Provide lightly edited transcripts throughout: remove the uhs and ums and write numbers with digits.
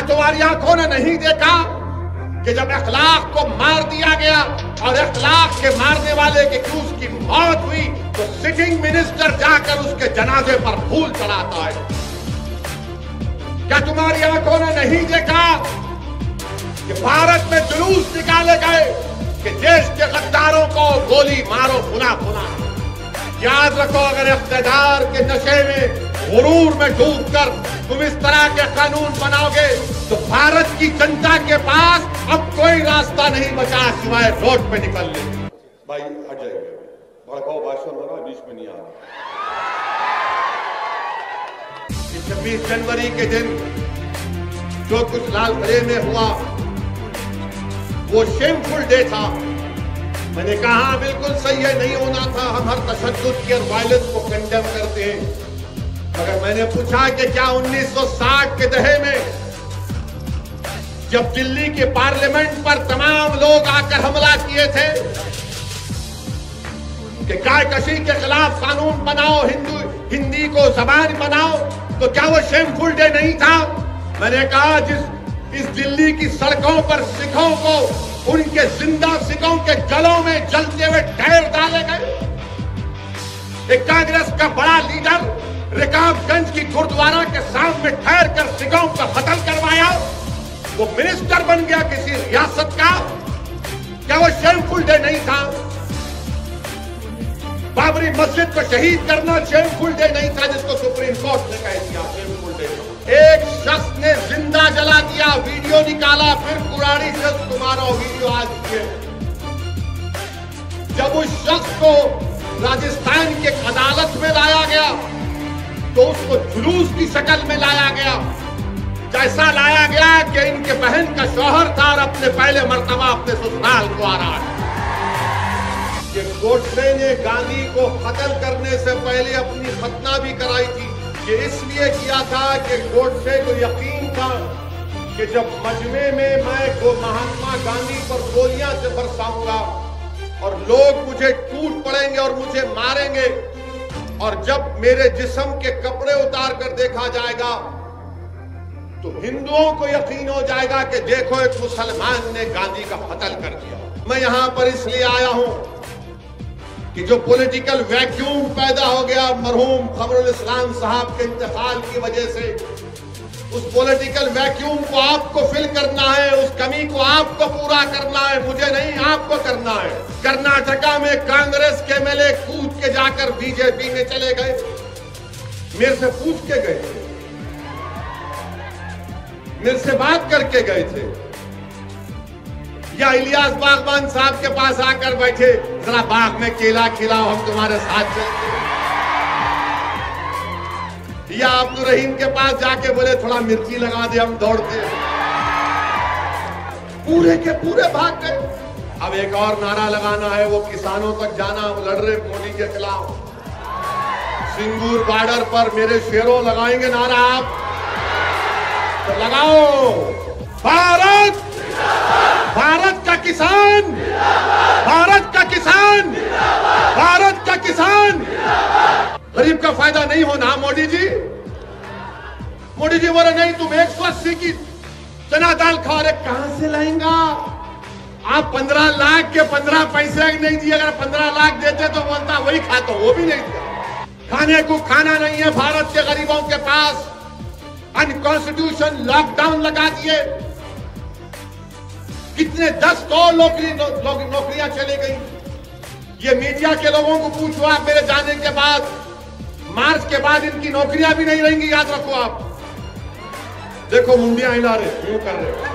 तुम्हारी आंखों ने नहीं देखा कि जब अखलाक को मार दिया गया और अखलाक के मारने वाले के उसकी मौत हुई तो सिटिंग मिनिस्टर जाकर उसके जनाजे पर फूल चढ़ाता है? क्या तुम्हारी आंखों ने नहीं देखा कि भारत में जुलूस निकाले गए कि देश के गद्दारों को गोली मारो पुनः पुनः? याद रखो, अगर इख्तियार के नशे में, गुरूर में डूबकर तुम इस तरह के कानून बनाओगे तो भारत की जनता के पास अब कोई रास्ता नहीं बचा सिवाय रोड पे निकलने। भाई हट जाइए, भड़काओ भाषण हो रहा, बीच में नहीं आ रहा। 26 जनवरी के दिन जो कुछ लाल किले में हुआ वो शेमफुल डे था। मैंने कहा बिल्कुल सही है, नहीं होना था। हम हर तशद्दुद की और वायलेंस को कंडेम करते हैं, मगर मैंने पूछा कि क्या 1960 के दहे में जब दिल्ली के पार्लियामेंट पर तमाम लोग आकर हमला किए थे कि गाय कशी के खिलाफ कानून बनाओ, हिंदी को जबान बनाओ, तो क्या वो शेमफुल डे नहीं था? मैंने कहा इस दिल्ली की सड़कों पर सिखों को उनके जिंदा सिखों के गलों में जलते हुए टायर डाले गए। एक कांग्रेस का बड़ा लीडर रिकाबगंज की गुरुद्वारा के सामने ठहर कर सिखों का कत्ल करवाया, वो मिनिस्टर बन गया किसी रियासत का। क्या वो शेमफुल डे नहीं था? बाबरी मस्जिद को शहीद करना शेमफुल डे नहीं था जिसको सुप्रीम कोर्ट ने कह दिया शेमफुल डे? एक शख्स ने जिंदा जला दिया, वीडियो निकाला, फिर कुरानी से तुम्हारा वीडियो आज किए। जब उस शख्स को राजस्थान की अदालत में लाया गया तो उसको जुलूस की शक्ल में लाया गया, जैसा लाया गया कि इनके बहन का शौहर था और अपने पहले मर्तबा अपने ससुराल को आ रहा है। कि गोडसे ने गांधी को कत्ल करने से पहले अपनी खतना भी कराई थी। ये इसलिए किया था कि गोडसे को यकीन था कि जब मजमे में मैं महात्मा गांधी पर गोलियां से बरसाऊंगा और लोग मुझे टूट पड़ेंगे और मुझे मारेंगे, और जब मेरे जिस्म के कपड़े उतार कर देखा जाएगा तो हिंदुओं को यकीन हो जाएगा कि देखो एक मुसलमान ने गांधी का कत्ल कर दिया। मैं यहां पर इसलिए आया हूं कि जो पॉलिटिकल वैक्यूम पैदा हो गया मरहूम खमरुल इस्लाम साहब के इंतकाल की वजह से, उस पॉलिटिकल वैक्यूम को आपको फिल करना है, उस कमी को आपको पूरा करना है, मुझे नहीं आपको करना है। कर्नाटका में कांग्रेस के एमएलए कूद के जाकर बीजेपी में चले गए, मेरे से पूछ के गए थे, मेरे से बात करके गए थे, या इलियास बागवान साहब के पास आकर बैठे, जरा बाग में केला खिलाओ हम तुम्हारे साथ चलते, या अब्दुल रहीम के पास जाके बोले थोड़ा मिर्ची लगा दे हम दौड़ते। पूरे के पूरे भाग गए। अब एक और नारा लगाना है, वो किसानों तक जाना, हम लड़ रहे मोदी के खिलाफ। सिंगूर बॉर्डर पर मेरे शेरों लगाएंगे नारा आप तो लगाओ। भारत, भारत का किसान, भारत का किसान, भारत का किसान। गरीब का फायदा नहीं होना मोदी जी। मोदी जी बोले नहीं तुम 180 की चना दाल खा रहे, कहां से लाएंगा आप? 15 लाख के 15 पैसे नहीं दिए, अगर 15 लाख देते तो बोलता वही खाता, वो भी नहीं दिया। खाने को खाना नहीं है भारत के गरीबों के पास। अनकॉन्स्टिट्यूशन लॉकडाउन लगा दिए, कितने 10 करोड़ नौकरियां चली गई। ये मीडिया के लोगों को पूछो आप, मेरे जाने के बाद, मार्च के बाद इनकी नौकरियां भी नहीं रहेंगी, याद रखो आप। देखो मुंडियां हिला रहे, क्यों कर रहे,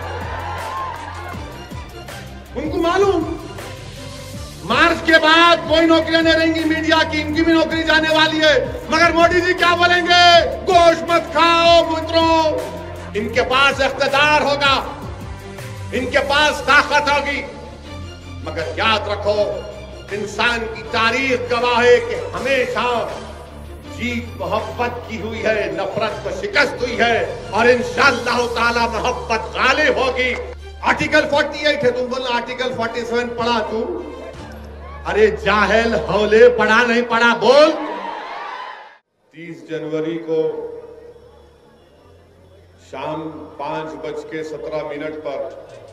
उनको मालूम मार्च के बाद कोई नौकरियां नहीं रहेंगी मीडिया की, इनकी भी नौकरी जाने वाली है। मगर मोदी जी क्या बोलेंगे? गोश्त मत खाओ मित्रों। इनके पास इख्तियार होगा, इनके पास ताकत होगी, मगर याद रखो इंसान की तारीख गवाह है कि हमेशा जीत मोहब्बत की हुई है, नफरत को शिकस्त हुई है, और इंशाअल्लाह ताला मोहब्बत गालिब होगी। आर्टिकल 48 है, तुम बोलना आर्टिकल 47 पढ़ा तू? अरे जाहिल हौले, पढ़ा नहीं पढ़ा बोल। 30 जनवरी को शाम 5:17 पर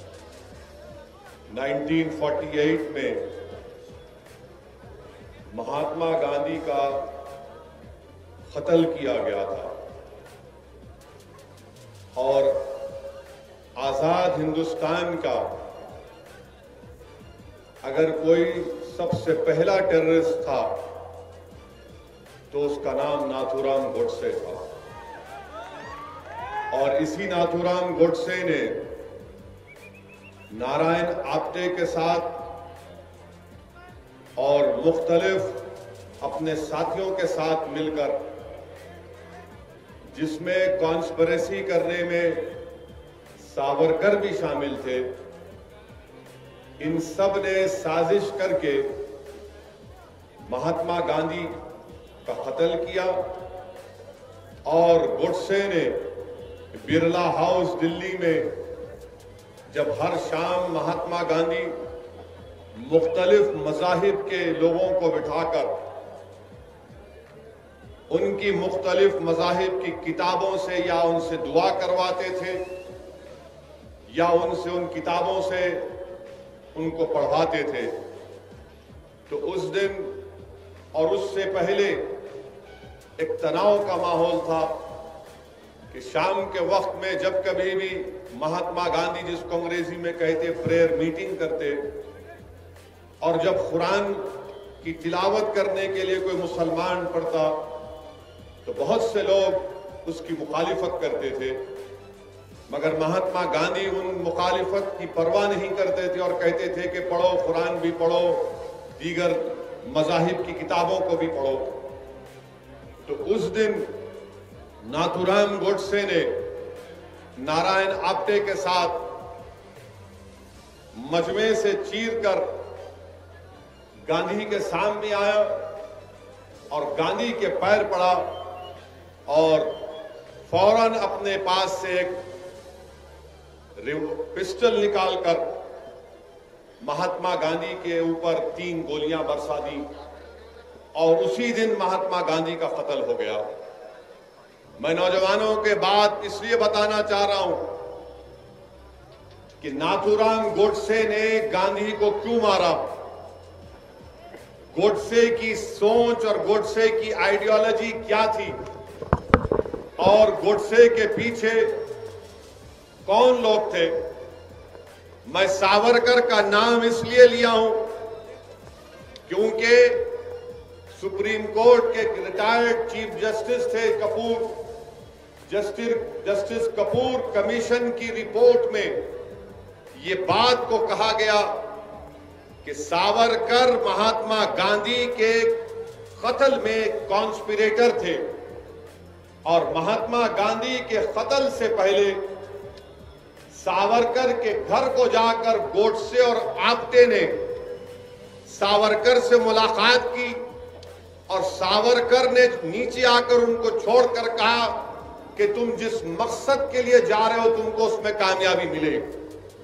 1948 में महात्मा गांधी का कत्ल किया गया था और आजाद हिंदुस्तान का अगर कोई सबसे पहला टेररिस्ट था तो उसका नाम नाथूराम गोडसे था। और इसी नाथूराम गोडसे ने नारायण आप्टे के साथ और मुख्तलिफ अपने साथियों के साथ मिलकर, जिसमें कॉन्स्पिरेसी करने में सावरकर भी शामिल थे, इन सब ने साजिश करके महात्मा गांधी का कत्ल किया और गोडसे ने बिरला हाउस दिल्ली में जब हर शाम महात्मा गांधी मुख्तलिफ मज़ाहिब के लोगों को बिठाकर उनकी मुख्तलिफ मज़ाहिब की किताबों से या उनसे दुआ करवाते थे या उनसे उन किताबों से उनको पढ़वाते थे, तो उस दिन और उससे पहले एक तनाव का माहौल था कि शाम के वक्त में जब कभी भी महात्मा गांधी, जिसको अंग्रेजी में कहते प्रेयर मीटिंग करते, और जब कुरान की तिलावत करने के लिए कोई मुसलमान पढ़ता तो बहुत से लोग उसकी मुखालिफत करते थे, मगर महात्मा गांधी उन मुखालिफत की परवाह नहीं करते थे और कहते थे कि पढ़ो, कुरान भी पढ़ो, दीगर मज़ाहिब की किताबों को भी पढ़ो। तो उस दिन नाथूराम गोडसे ने नारायण आप्टे के साथ मजमे से चीरकर गांधी के सामने आया और गांधी के पैर पड़ा और फौरन अपने पास से एक पिस्टल निकालकर महात्मा गांधी के ऊपर 3 गोलियां बरसा दी और उसी दिन महात्मा गांधी का कत्ल हो गया। मैं नौजवानों के बात इसलिए बताना चाह रहा हूं कि नाथूराम गोडसे ने गांधी को क्यों मारा, गोडसे की सोच और गोडसे की आइडियोलॉजी क्या थी और गोडसे के पीछे कौन लोग थे। मैं सावरकर का नाम इसलिए लिया हूं क्योंकि सुप्रीम कोर्ट के रिटायर्ड चीफ जस्टिस थे कपूर, जस्टिस कपूर कमीशन की रिपोर्ट में ये बात को कहा गया कि सावरकर महात्मा गांधी के कत्ल में कॉन्स्पिरेटर थे और महात्मा गांधी के कत्ल से पहले सावरकर के घर को जाकर गोडसे और आप्टे ने सावरकर से मुलाकात की और सावरकर ने नीचे आकर उनको छोड़कर कहा कि तुम जिस मकसद के लिए जा रहे हो तुमको उसमें कामयाबी मिलेगी।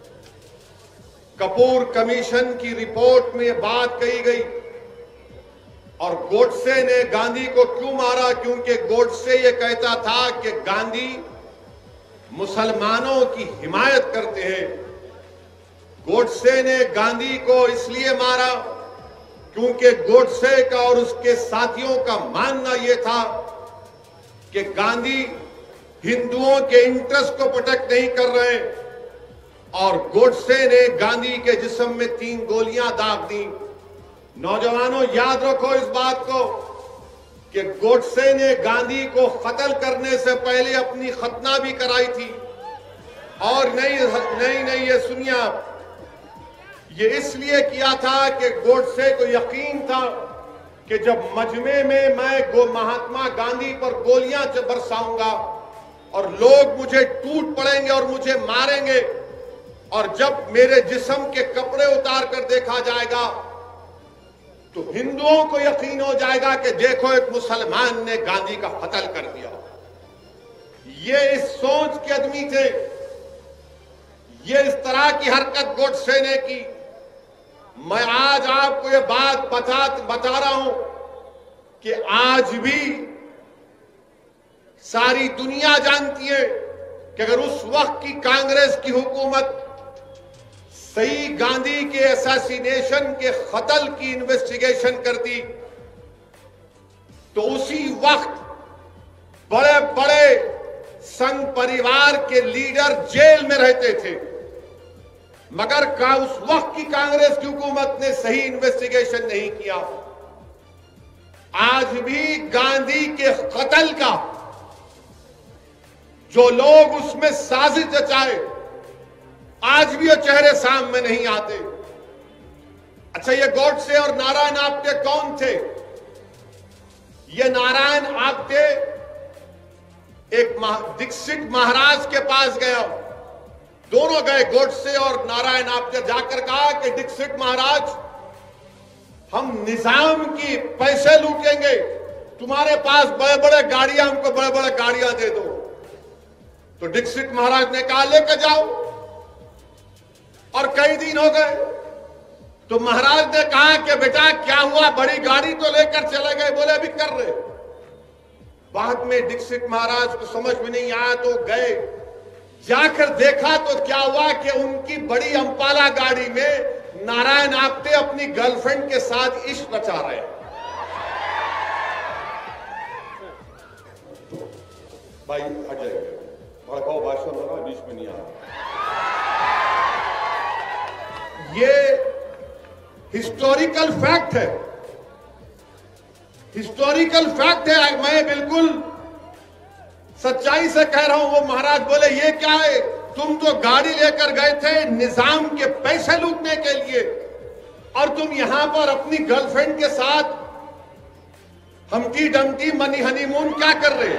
कपूर कमीशन की रिपोर्ट में यह बात कही गई और गोडसे ने गांधी को क्यों मारा, क्योंकि गोडसे ये कहता था कि गांधी मुसलमानों की हिमायत करते हैं। गोडसे ने गांधी को इसलिए मारा क्योंकि गोडसे का और उसके साथियों का मानना यह था कि गांधी हिंदुओं के इंटरेस्ट को प्रोटेक्ट नहीं कर रहे और गोडसे ने गांधी के जिस्म में 3 गोलियां दाग दी। नौजवानों याद रखो इस बात को कि गोडसे ने गांधी को कत्ल करने से पहले अपनी खतना भी कराई थी। और नहीं ये सुनिए आप, ये इसलिए किया था कि गोडसे को यकीन था कि जब मजमे में मैं महात्मा गांधी पर गोलियां बरसाऊंगा और लोग मुझे टूट पड़ेंगे और मुझे मारेंगे और जब मेरे जिस्म के कपड़े उतार कर देखा जाएगा तो हिंदुओं को यकीन हो जाएगा कि देखो एक मुसलमान ने गांधी का कत्ल कर दिया। ये इस सोच के आदमी थे, ये इस तरह की हरकत गोडसे ने की। मैं आज आपको ये बात बता रहा हूं कि आज भी सारी दुनिया जानती है कि अगर उस वक्त की कांग्रेस की हुकूमत सही गांधी के असैसिनेशन के कत्ल की इन्वेस्टिगेशन करती तो उसी वक्त बड़े बड़े संघ परिवार के लीडर जेल में रहते थे, मगर उस वक्त की कांग्रेस की हुकूमत ने सही इन्वेस्टिगेशन नहीं किया। आज भी गांधी के कत्ल का जो लोग उसमें साजिश रचाए, आज भी वो चेहरे सामने नहीं आते। अच्छा, ये गोडसे और नारायण आप्टे कौन थे? ये नारायण आप्टे एक दीक्षित महाराज के पास गया, दोनों गए, गोडसे और नारायण आप्टे, जाकर कहा कि दीक्षित महाराज, हम निजाम की पैसे लूटेंगे, तुम्हारे पास बड़े बड़े गाड़ियां, हमको बड़े बड़े गाड़ियां दे दो। तो दीक्षित महाराज ने कहा लेकर जाओ, और कई दिन हो गए तो महाराज ने कहा कि बेटा क्या हुआ, बड़ी गाड़ी तो लेकर चले गए, बोले अभी कर रहे। बाद में दीक्षित महाराज को समझ में नहीं आया तो गए, जाकर देखा तो क्या हुआ कि उनकी बड़ी अंपाला गाड़ी में नारायण आप्टे अपनी गर्लफ्रेंड के साथ इश्क रचा रहे। भाई हट जाएंगे, भड़काऊ भाषण होगा, बीच में नहीं आ रहा। ये हिस्टोरिकल फैक्ट है, हिस्टोरिकल फैक्ट है। मैं बिल्कुल सच्चाई से कह रहा हूं। वो महाराज बोले ये क्या है, तुम तो गाड़ी लेकर गए थे निजाम के पैसे लूटने के लिए, और तुम यहां पर अपनी गर्लफ्रेंड के साथ हमटी डमटी मनी हनीमून क्या कर रहे?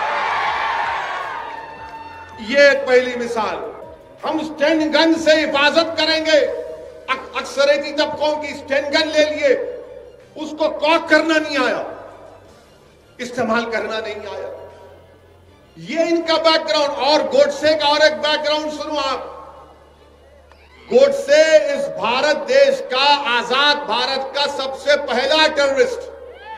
ये एक पहली मिसाल। हम स्टैंड गन से हिफाजत करेंगे, अक्सरेती तबकों की स्टैंड गन ले लिए, उसको कॉक करना नहीं आया, इस्तेमाल करना नहीं आया। ये इनका बैकग्राउंड। और गोडसे का और एक बैकग्राउंड सुनो आप। गोडसे इस भारत देश का, आजाद भारत का सबसे पहला टेररिस्ट,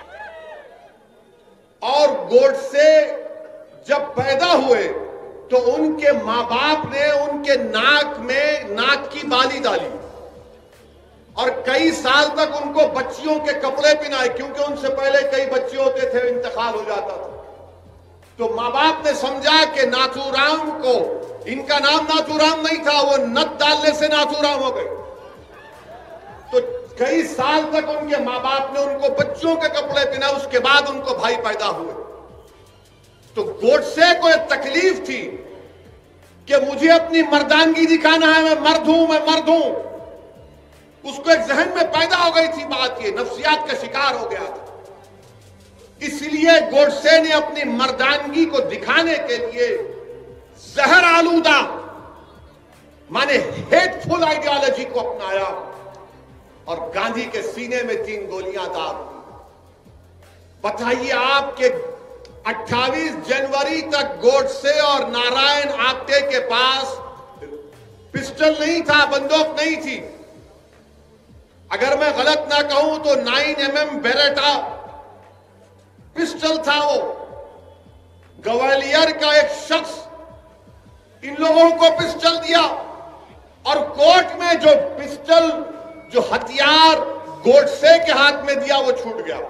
और गोडसे जब पैदा हुए तो उनके मां बाप ने उनके नाक में नाक की बाली डाली और कई साल तक उनको बच्चियों के कपड़े पहनाए, क्योंकि उनसे पहले कई बच्चे होते थे, इंतकाल हो जाता था। तो मां बाप ने समझा कि नाथूराम को, इनका नाम नाथूराम नहीं था, वो नथ डालने से नाथूराम हो गए। तो कई साल तक उनके मां बाप ने उनको बच्चों के कपड़े पहनाए, उसके बाद उनको भाई पैदा हुए। तो गोडसे को एक तकलीफ थी कि मुझे अपनी मर्दानगी दिखाना है, मैं मर्द हूं, मैं मर्द हूं। उसको एक जहन में पैदा हो गई थी बात, ये नफ्सियात का शिकार हो गया था। इसलिए गोडसे ने अपनी मर्दानगी को दिखाने के लिए जहर आलूदा माने हेटफुल आइडियोलॉजी को अपनाया और गांधी के सीने में 3 गोलियां दाग दी। बताइए आपके 28 जनवरी तक गोडसे और नारायण आप्टे के पास पिस्टल नहीं था, बंदूक नहीं थी। अगर मैं गलत ना कहूं तो 9mm बेरेटा पिस्टल था। वो ग्वालियर का एक शख्स इन लोगों को पिस्टल दिया और कोर्ट में जो पिस्टल, जो हथियार गोडसे के हाथ में दिया वो छूट गया।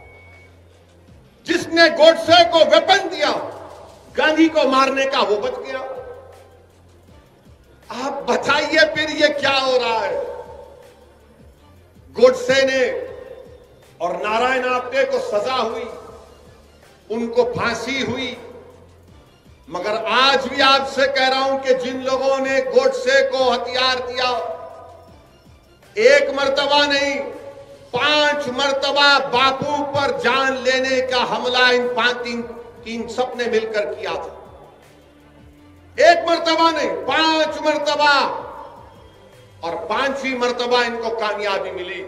जिसने गोडसे को वेपन दिया गांधी को मारने का, वो बच गया। आप बताइए फिर ये क्या हो रहा है? गोडसे ने और नारायण आप्टे को सजा हुई, उनको फांसी हुई, मगर आज भी आपसे कह रहा हूं कि जिन लोगों ने गोडसे को हथियार दिया, एक मर्तबा नहीं 5 मर्तबा बापू पर जान लेने का हमला इन तीन सबने मिलकर किया था। एक मर्तबा नहीं, 5 मर्तबा, और 5वीं मर्तबा इनको कामयाबी मिली।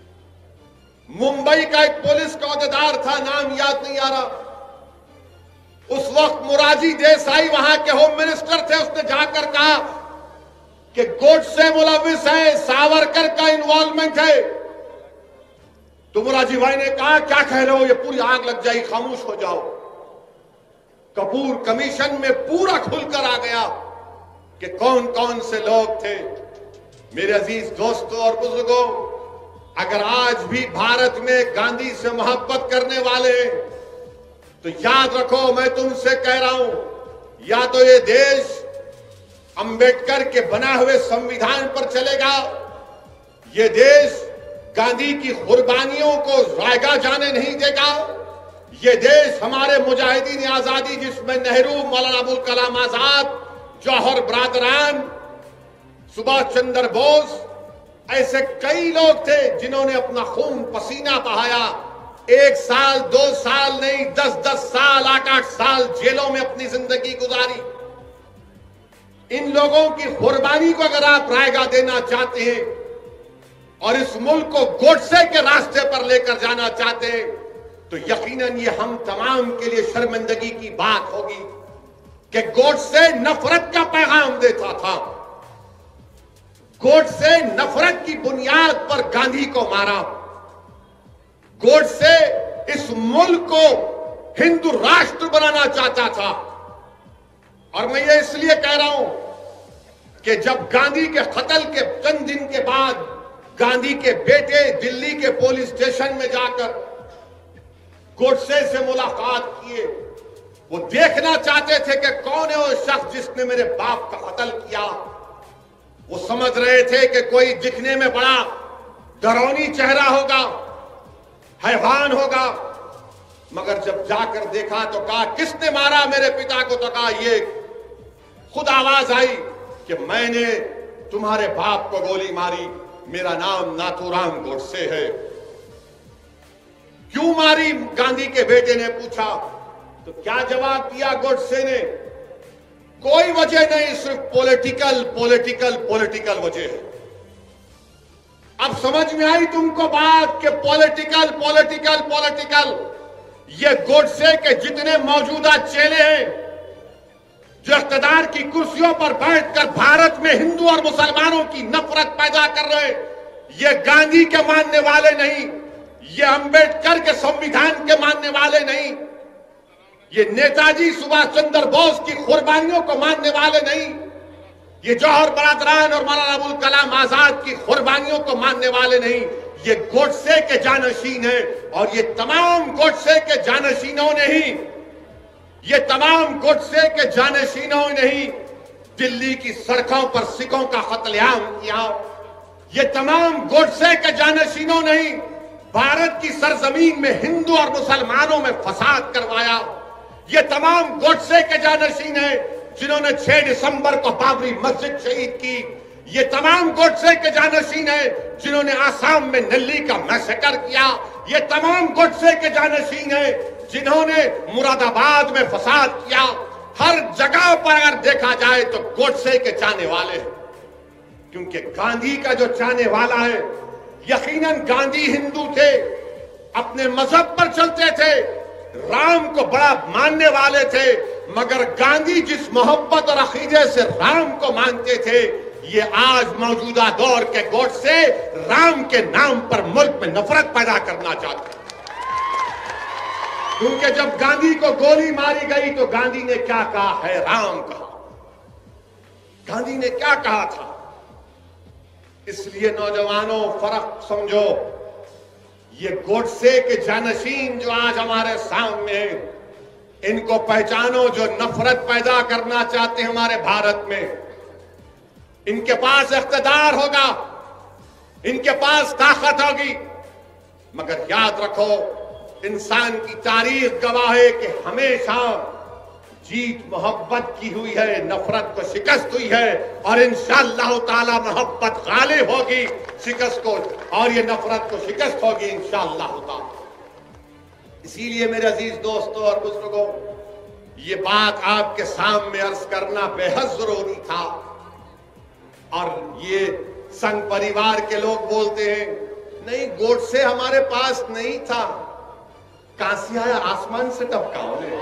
मुंबई का एक पुलिस का अहदेदार था, नाम याद नहीं आ रहा, उस वक्त मोरारजी देसाई वहां के होम मिनिस्टर थे। उसने जाकर कहा कि गोडसे मुलविस है, सावरकर का इन्वॉल्वमेंट है। तो मोरारजी भाई ने कहा क्या कह रहे हो, ये पूरी आग लग जाएगी, खामोश हो जाओ। कपूर कमीशन में पूरा खुलकर आ गया कि कौन कौन से लोग थे। मेरे अजीज दोस्तों और बुजुर्गों, अगर आज भी भारत में गांधी से मोहब्बत करने वाले हैं तो याद रखो, मैं तुमसे कह रहा हूं, या तो ये देश अंबेडकर के बना हुए संविधान पर चलेगा, ये देश गांधी की कुर्बानियों को जायगा जाने नहीं देगा, ये देश हमारे मुजाहिदीन आजादी जिसमें नेहरू, मौलाना अबुल कलाम आजाद, जौहर बरादरान, सुभाष चंद्र बोस, ऐसे कई लोग थे जिन्होंने अपना खून पसीना बहाया, 1 साल 2 साल नहीं 10-10 साल 8-8 साल जेलों में अपनी जिंदगी गुजारी। इन लोगों की कुर्बानी को अगर आप रायगा देना चाहते हैं और इस मुल्क को गोडसे के रास्ते पर लेकर जाना चाहते हैं तो यकीनन ये हम तमाम के लिए शर्मिंदगी की बात होगी कि गोडसे नफरत का पैगाम देता था। गोडसे नफरत की बुनियाद पर गांधी को मारा। गोडसे इस मुल्क को हिंदू राष्ट्र बनाना चाहता था। और मैं ये इसलिए कह रहा हूं कि जब गांधी के कत्ल के चंद दिन के बाद गांधी के बेटे दिल्ली के पुलिस स्टेशन में जाकर गोडसे से मुलाकात किए, वो देखना चाहते थे कि कौन है वो शख्स जिसने मेरे बाप का कत्ल किया। वो समझ रहे थे कि कोई दिखने में बड़ा डरावनी चेहरा होगा, हैवान होगा, मगर जब जाकर देखा तो कहा किसने मारा मेरे पिता को, तो कहा ये खुद आवाज आई कि मैंने तुम्हारे बाप को गोली मारी, मेरा नाम नाथूराम गोडसे है। क्यों मारी, गांधी के बेटे ने पूछा। तो क्या जवाब दिया गोडसे ने, कोई वजह नहीं, सिर्फ पॉलिटिकल वजह है। अब समझ में आई तुमको बात कि पॉलिटिकल। ये गोडसे के जितने मौजूदा चेले हैं जो इख्तिदार की कुर्सियों पर बैठकर भारत में हिंदू और मुसलमानों की नफरत पैदा कर रहे हैं, ये गांधी के मानने वाले नहीं, ये अंबेडकर के संविधान के मानने वाले नहीं, ये नेताजी सुभाष चंद्र बोस की कुर्बानियों को मानने वाले नहीं, ये जौहर बरादरान और मौलाना अबुल कलाम आजाद की कुर्बानियों को मानने वाले नहीं, ये गोडसे के जानशीन है। और ये तमाम गोडसे के जानशीनों ने ही दिल्ली की सड़कों पर सिखों का कत्लेआम किया। ये तमाम गोडसे के जानशीनों ने ही भारत की सरजमीन में हिंदू और मुसलमानों में फसाद करवाया। ये तमाम गोडसे के जानशीन हैं जिन्होंने 6 दिसंबर को बाबरी मस्जिद शहीद की। ये तमाम गोडसे के जानशीन हैं जिन्होंने आसाम में नल्ली का मैसेकर किया। ये तमाम गोडसे के जानशीन हैं जिन्होंने मुरादाबाद में फसाद किया। हर जगह पर अगर देखा जाए तो गोडसे के चाहने वाले हैं, क्योंकि गांधी का जो चाहने वाला है, यकीनन गांधी हिंदू थे, अपने मजहब पर चलते थे, राम को बड़ा मानने वाले थे, मगर गांधी जिस मोहब्बत और अकीदे से राम को मानते थे, ये आज मौजूदा दौर के गोडसे राम के नाम पर मुल्क में नफरत पैदा करना चाहते हैं। क्योंकि जब गांधी को गोली मारी गई तो गांधी ने क्या कहा, है राम कहा। गांधी ने क्या कहा था। इसलिए नौजवानों फर्क समझो, ये गोडसे के जानशीन जो आज हमारे सामने हैं, इनको पहचानो, जो नफरत पैदा करना चाहते हैं हमारे भारत में। इनके पास इख्तिदार होगा, इनके पास ताकत होगी, मगर याद रखो, इंसान की तारीख गवाह है कि हमेशा जीत मोहब्बत की हुई है, नफरत को शिकस्त हुई है, और इंशाअल्लाह ताला मोहब्बत गालिब होगी शिकस्त को, और ये नफरत को शिकस्त होगी इंशाअल्लाह ताला। इसीलिए मेरे अजीज दोस्तों और बुजुर्गों, ये बात आपके सामने अर्ज करना बेहद जरूरी था। और ये संघ परिवार के लोग बोलते हैं नहीं, गोडसे हमारे पास नहीं था, कहां से आया, आसमान से टपका उन्हें।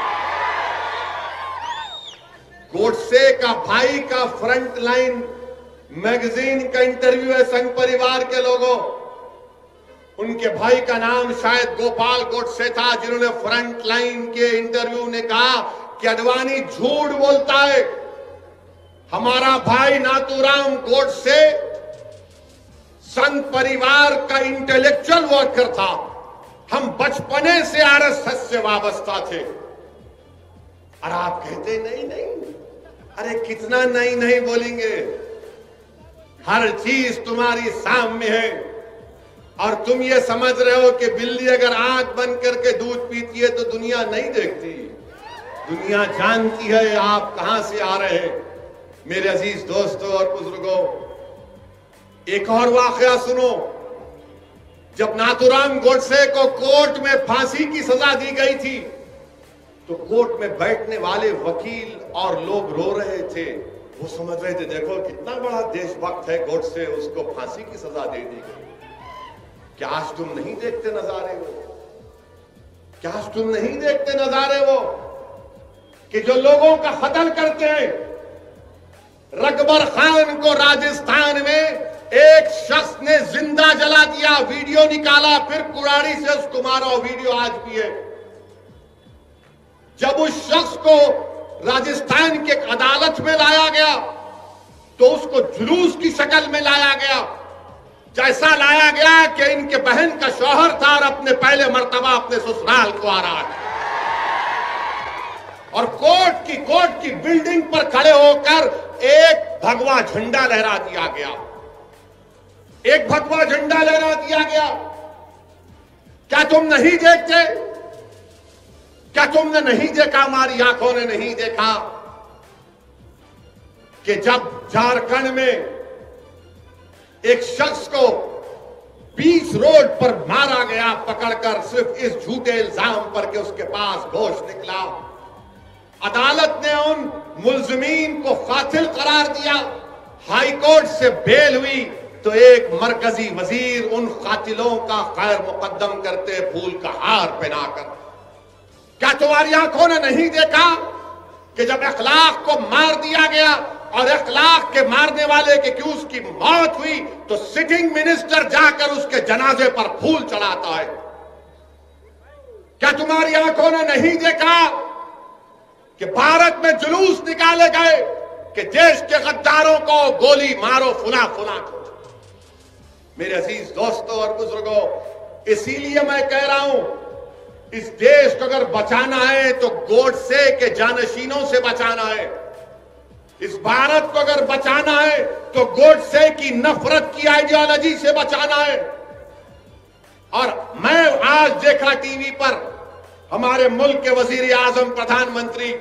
गोडसे का भाई का फ्रंट लाइन मैगजीन का इंटरव्यू है संघ परिवार के लोगों। उनके भाई का नाम शायद गोपाल गोडसे था, जिन्होंने फ्रंट लाइन के इंटरव्यू ने कहा कि अडवाणी झूठ बोलता है। हमारा भाई नाथूराम गोडसे संघ परिवार का इंटेलेक्चुअल वर्कर था। हम बचपने से आरएसएस से वाबस्ता थे। और आप कहते नहीं नहीं, अरे कितना नहीं नहीं बोलेंगे, हर चीज तुम्हारी सामने है। और तुम ये समझ रहे हो कि बिल्ली अगर आंख बंद करके दूध पीती है तो दुनिया नहीं देखती, दुनिया जानती है आप कहां से आ रहे हैं। मेरे अजीज दोस्तों और बुजुर्गों, एक और वाकया सुनो। जब नाथूराम गोडसे को कोर्ट में फांसी की सजा दी गई थी तो कोर्ट में बैठने वाले वकील और लोग रो रहे थे। वो समझ रहे थे देखो कितना बड़ा देशभक्त है गोडसे, उसको फांसी की सजा दे दी गई। क्या आज तुम नहीं देखते नजारे वो? क्या आज तुम नहीं देखते नजारे वो कि जो लोगों का कत्ल करते हैं? रकबर खान को राजस्थान में एक शख्स ने जिंदा जला दिया, वीडियो निकाला, फिर कुराड़ी से उसको मारा। वीडियो आज भी है। जब उस शख्स को राजस्थान के अदालत में लाया गया तो उसको जुलूस की शक्ल में लाया गया, जैसा लाया गया कि इनके बहन का शौहर था और अपने पहले मर्तबा अपने ससुराल को आ रहा था। और कोर्ट की बिल्डिंग पर खड़े होकर एक भगवा झंडा लहरा दिया गया, एक भगवा झंडा लहरा दिया गया। क्या तुम नहीं देखते? क्या तुमने नहीं देखा, हमारी आंखों ने नहीं देखा कि जब झारखंड में एक शख्स को बीच रोड पर मारा गया पकड़कर, सिर्फ इस झूठे इल्जाम पर कि उसके पास गोश्त निकला। अदालत ने उन मुल्जिमीन को कातिल करार दिया। हाई कोर्ट से बेल हुई तो एक मरकजी वजीर उन कातिलों का खैर मुकद्दम करते फूल का हार पहनाकर। क्या तुम्हारी आंखों ने नहीं देखा कि जब अखलाक को मार दिया गया और अखलाक के मारने वाले के कि उसकी मौत हुई तो सिटिंग मिनिस्टर जाकर उसके जनाजे पर फूल चढ़ाता है? क्या तुम्हारी आंखों ने नहीं देखा कि भारत में जुलूस निकाले गए कि देश के गद्दारों को गोली मारो फुला फुला को? मेरे अजीज दोस्तों और बुजुर्गों, इसीलिए मैं कह रहा हूं, इस देश को अगर बचाना है तो गोडसे के जानशीनों से बचाना है। इस भारत को अगर बचाना है तो गोडसे की नफरत की आइडियोलॉजी से बचाना है। और मैं आज देखा टीवी पर हमारे मुल्क के वजीर आजम प्रधानमंत्री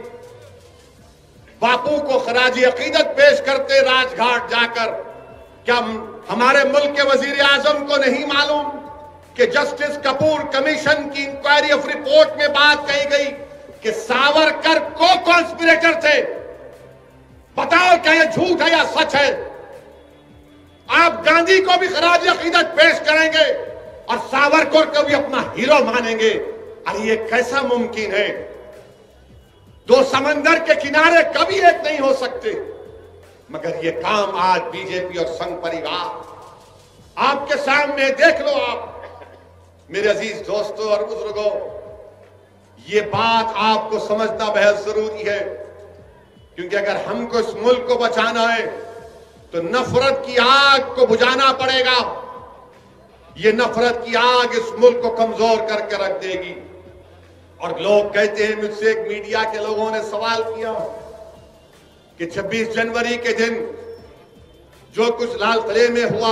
बापू को खराजी अकीदत पेश करते राजघाट जाकर। क्या हमारे मुल्क के वजीर आजम को नहीं मालूम कि जस्टिस कपूर कमीशन की इंक्वायरी ऑफ रिपोर्ट में बात कही गई कि सावरकर को कॉन्स्पिरेटर थे? बताओ क्या ये झूठ है या सच है? आप गांधी को भी खराज अकीदत पेश करेंगे और सावरकर को भी अपना हीरो मानेंगे? अरे ये कैसा मुमकिन है? दो समंदर के किनारे कभी एक नहीं हो सकते। मगर ये काम आज बीजेपी और संघ परिवार आपके सामने देख लो। आप मेरे अजीज दोस्तों और बुजुर्गों, ये बात आपको समझना बेहद जरूरी है, क्योंकि अगर हमको इस मुल्क को बचाना है तो नफरत की आग को बुझाना पड़ेगा। ये नफरत की आग इस मुल्क को कमजोर करके रख देगी। और लोग कहते हैं, मुझसे एक मीडिया के लोगों ने सवाल किया कि 26 जनवरी के दिन जो कुछ लाल किले में हुआ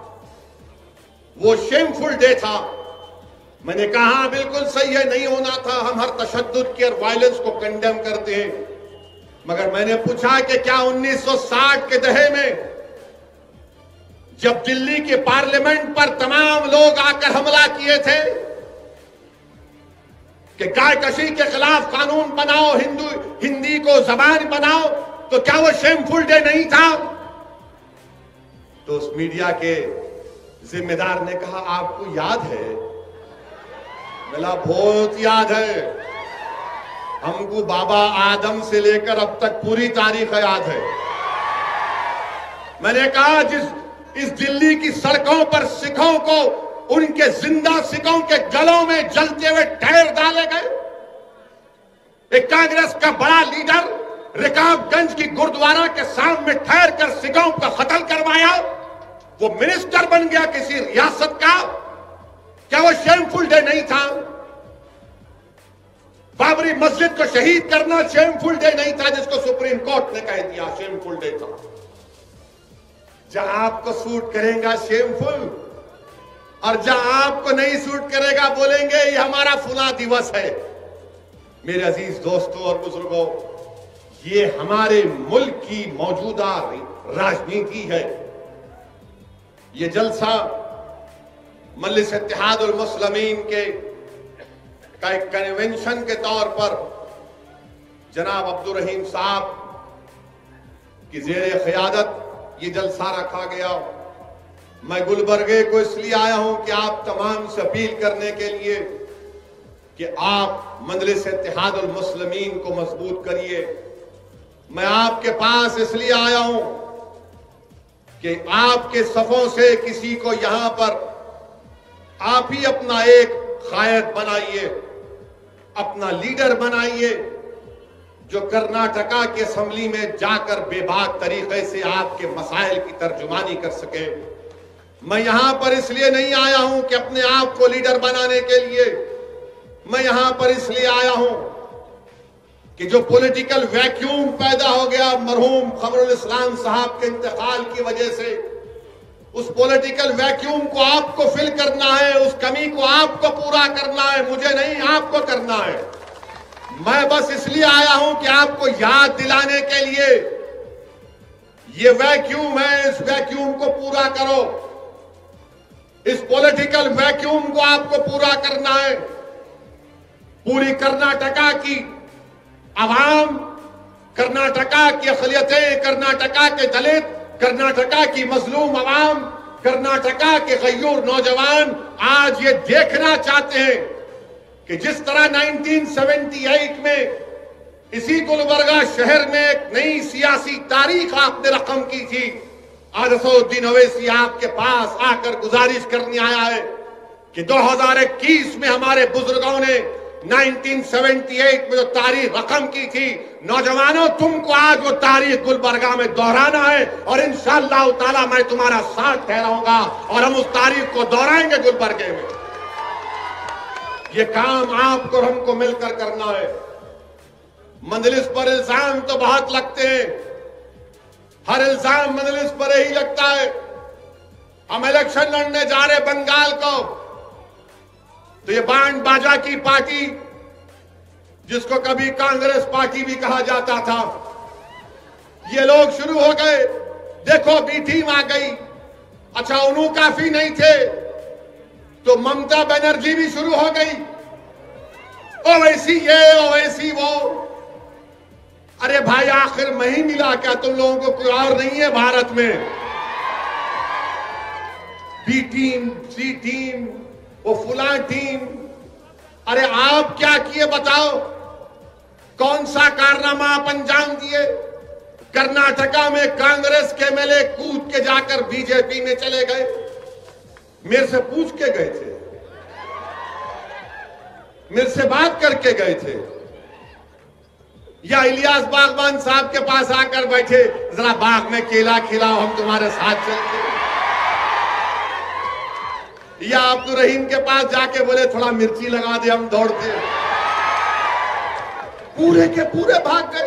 वो शेमफुल डे था। मैंने कहा बिल्कुल सही है, नहीं होना था। हम हर तशद्दुद की और वायलेंस को कंडेम करते हैं। मगर मैंने पूछा कि क्या 1960 के दहे में जब दिल्ली के पार्लियामेंट पर तमाम लोग आकर हमला किए थे कि गाय कशी के खिलाफ कानून बनाओ, हिंदी को जबान बनाओ, तो क्या वो शेमफुल डे नहीं था? तो उस मीडिया के जिम्मेदार ने कहा आपको याद है? बोला बहुत याद है, हमको बाबा आदम से लेकर अब तक पूरी तारीख याद है। मैंने कहा इस दिल्ली की सड़कों पर सिखों को उनके जिंदा सिखों के गलों में जलते हुए टायर डाले गए, एक कांग्रेस का बड़ा लीडर रिकाबगंज की गुरुद्वारा के सामने ठहर कर सिखों का कत्ल करवाया, वो मिनिस्टर बन गया किसी रियासत का। क्या वो शेमफुल डे नहीं था? बाबरी मस्जिद को शहीद करना शेमफुल डे नहीं था, जिसको सुप्रीम कोर्ट ने कह दिया शेमफुल डे था। जहां आपको सूट करेगा शेमफुल, और जहां आपको नहीं सूट करेगा बोलेंगे ये हमारा फुला दिवस है। मेरे अजीज दोस्तों और बुजुर्गों, ये हमारे मुल्क की मौजूदा राजनीति है। ये जलसा मजलिस इत्तेहादुल मुस्लिमीन के का एक कन्वेंशन के तौर पर जनाब अब्दुल रहीम साहब की जेर क़यादत ये जलसा रखा गया। मैं गुलबर्गे को इसलिए आया हूं कि आप तमाम से अपील करने के लिए कि आप मजलिस इत्तेहादुल मुस्लिमीन को मजबूत करिए। मैं आपके पास इसलिए आया हूं कि आपके सफों से किसी को यहां पर आप ही अपना एक कायद बनाइए, अपना लीडर बनाइए, जो कर्नाटका की असेंबली में जाकर बेबाक तरीके से आपके मसाइल की तर्जुमानी कर सके। मैं यहां पर इसलिए नहीं आया हूं कि अपने आप को लीडर बनाने के लिए, मैं यहां पर इसलिए आया हूं कि जो पॉलिटिकल वैक्यूम पैदा हो गया मरहूम खमरुल इस्लाम साहब के इंतकाल की वजह से, उस पॉलिटिकल वैक्यूम को आपको फिल करना है, उस कमी को आपको पूरा करना है, मुझे नहीं आपको करना है। मैं बस इसलिए आया हूं कि आपको याद दिलाने के लिए ये वैक्यूम है, इस वैक्यूम को पूरा करो। इस पॉलिटिकल वैक्यूम को आपको पूरा करना है। पूरी कर्नाटका की आवाम, कर्नाटका की अक़लियतें, कर्नाटका के दलित, कर्नाटका की मजलूम आवाम, कर्नाटका के गयूर नौजवान आज ये देखना चाहते हैं कि जिस तरह 1978 में इसी गुलबर्गा शहर में एक नई सियासी तारीख आपने रकम की थी, आज असदुद्दीन ओवैसी आपके पास आकर गुजारिश करने आया है कि 2021 में हमारे बुजुर्गों ने 1978 में जो तारीख रकम की थी, नौजवानों तुमको आज वो तारीख गुलबर्गा में दोहराना है, और इंशाअल्लाह ताला मैं तुम्हारा साथ ठहराऊंगा और हम उस तारीख को दोहराएंगे गुलबर्गे में। ये काम आपको और हमको मिलकर करना है। मजलिस पर इल्जाम तो बहुत लगते हैं, हर इल्जाम मजलिस पर ही लगता है। हम इलेक्शन लड़ने जा रहे बंगाल को, तो ये बैंड बाजा की पार्टी, जिसको कभी कांग्रेस पार्टी भी कहा जाता था, ये लोग शुरू हो गए। देखो बी टीम आ गई। अच्छा उन्हों काफी नहीं थे तो ममता बनर्जी भी शुरू हो गई। ओवैसी ये, ओवैसी वो। अरे भाई आखिर में ही मिला क्या? तुम लोगों को कोई और नहीं है भारत में? बी टीम, सी टीम, वो फुला टीम। अरे आप क्या किए बताओ? कौन सा कारनामा आप अंजाम दिए? कर्नाटका में कांग्रेस के एमएलए कूद के जाकर बीजेपी में चले गए। मेरे से पूछ के गए थे, मेरे से बात करके गए थे, या इलियास बागवान साहब के पास आकर बैठे, जरा बाग में केला खिलाओ हम तुम्हारे साथ चलते, या अब्दुल रहीम के पास जाके बोले थोड़ा मिर्ची लगा दे हम दौड़ते। पूरे के पूरे भाग गए।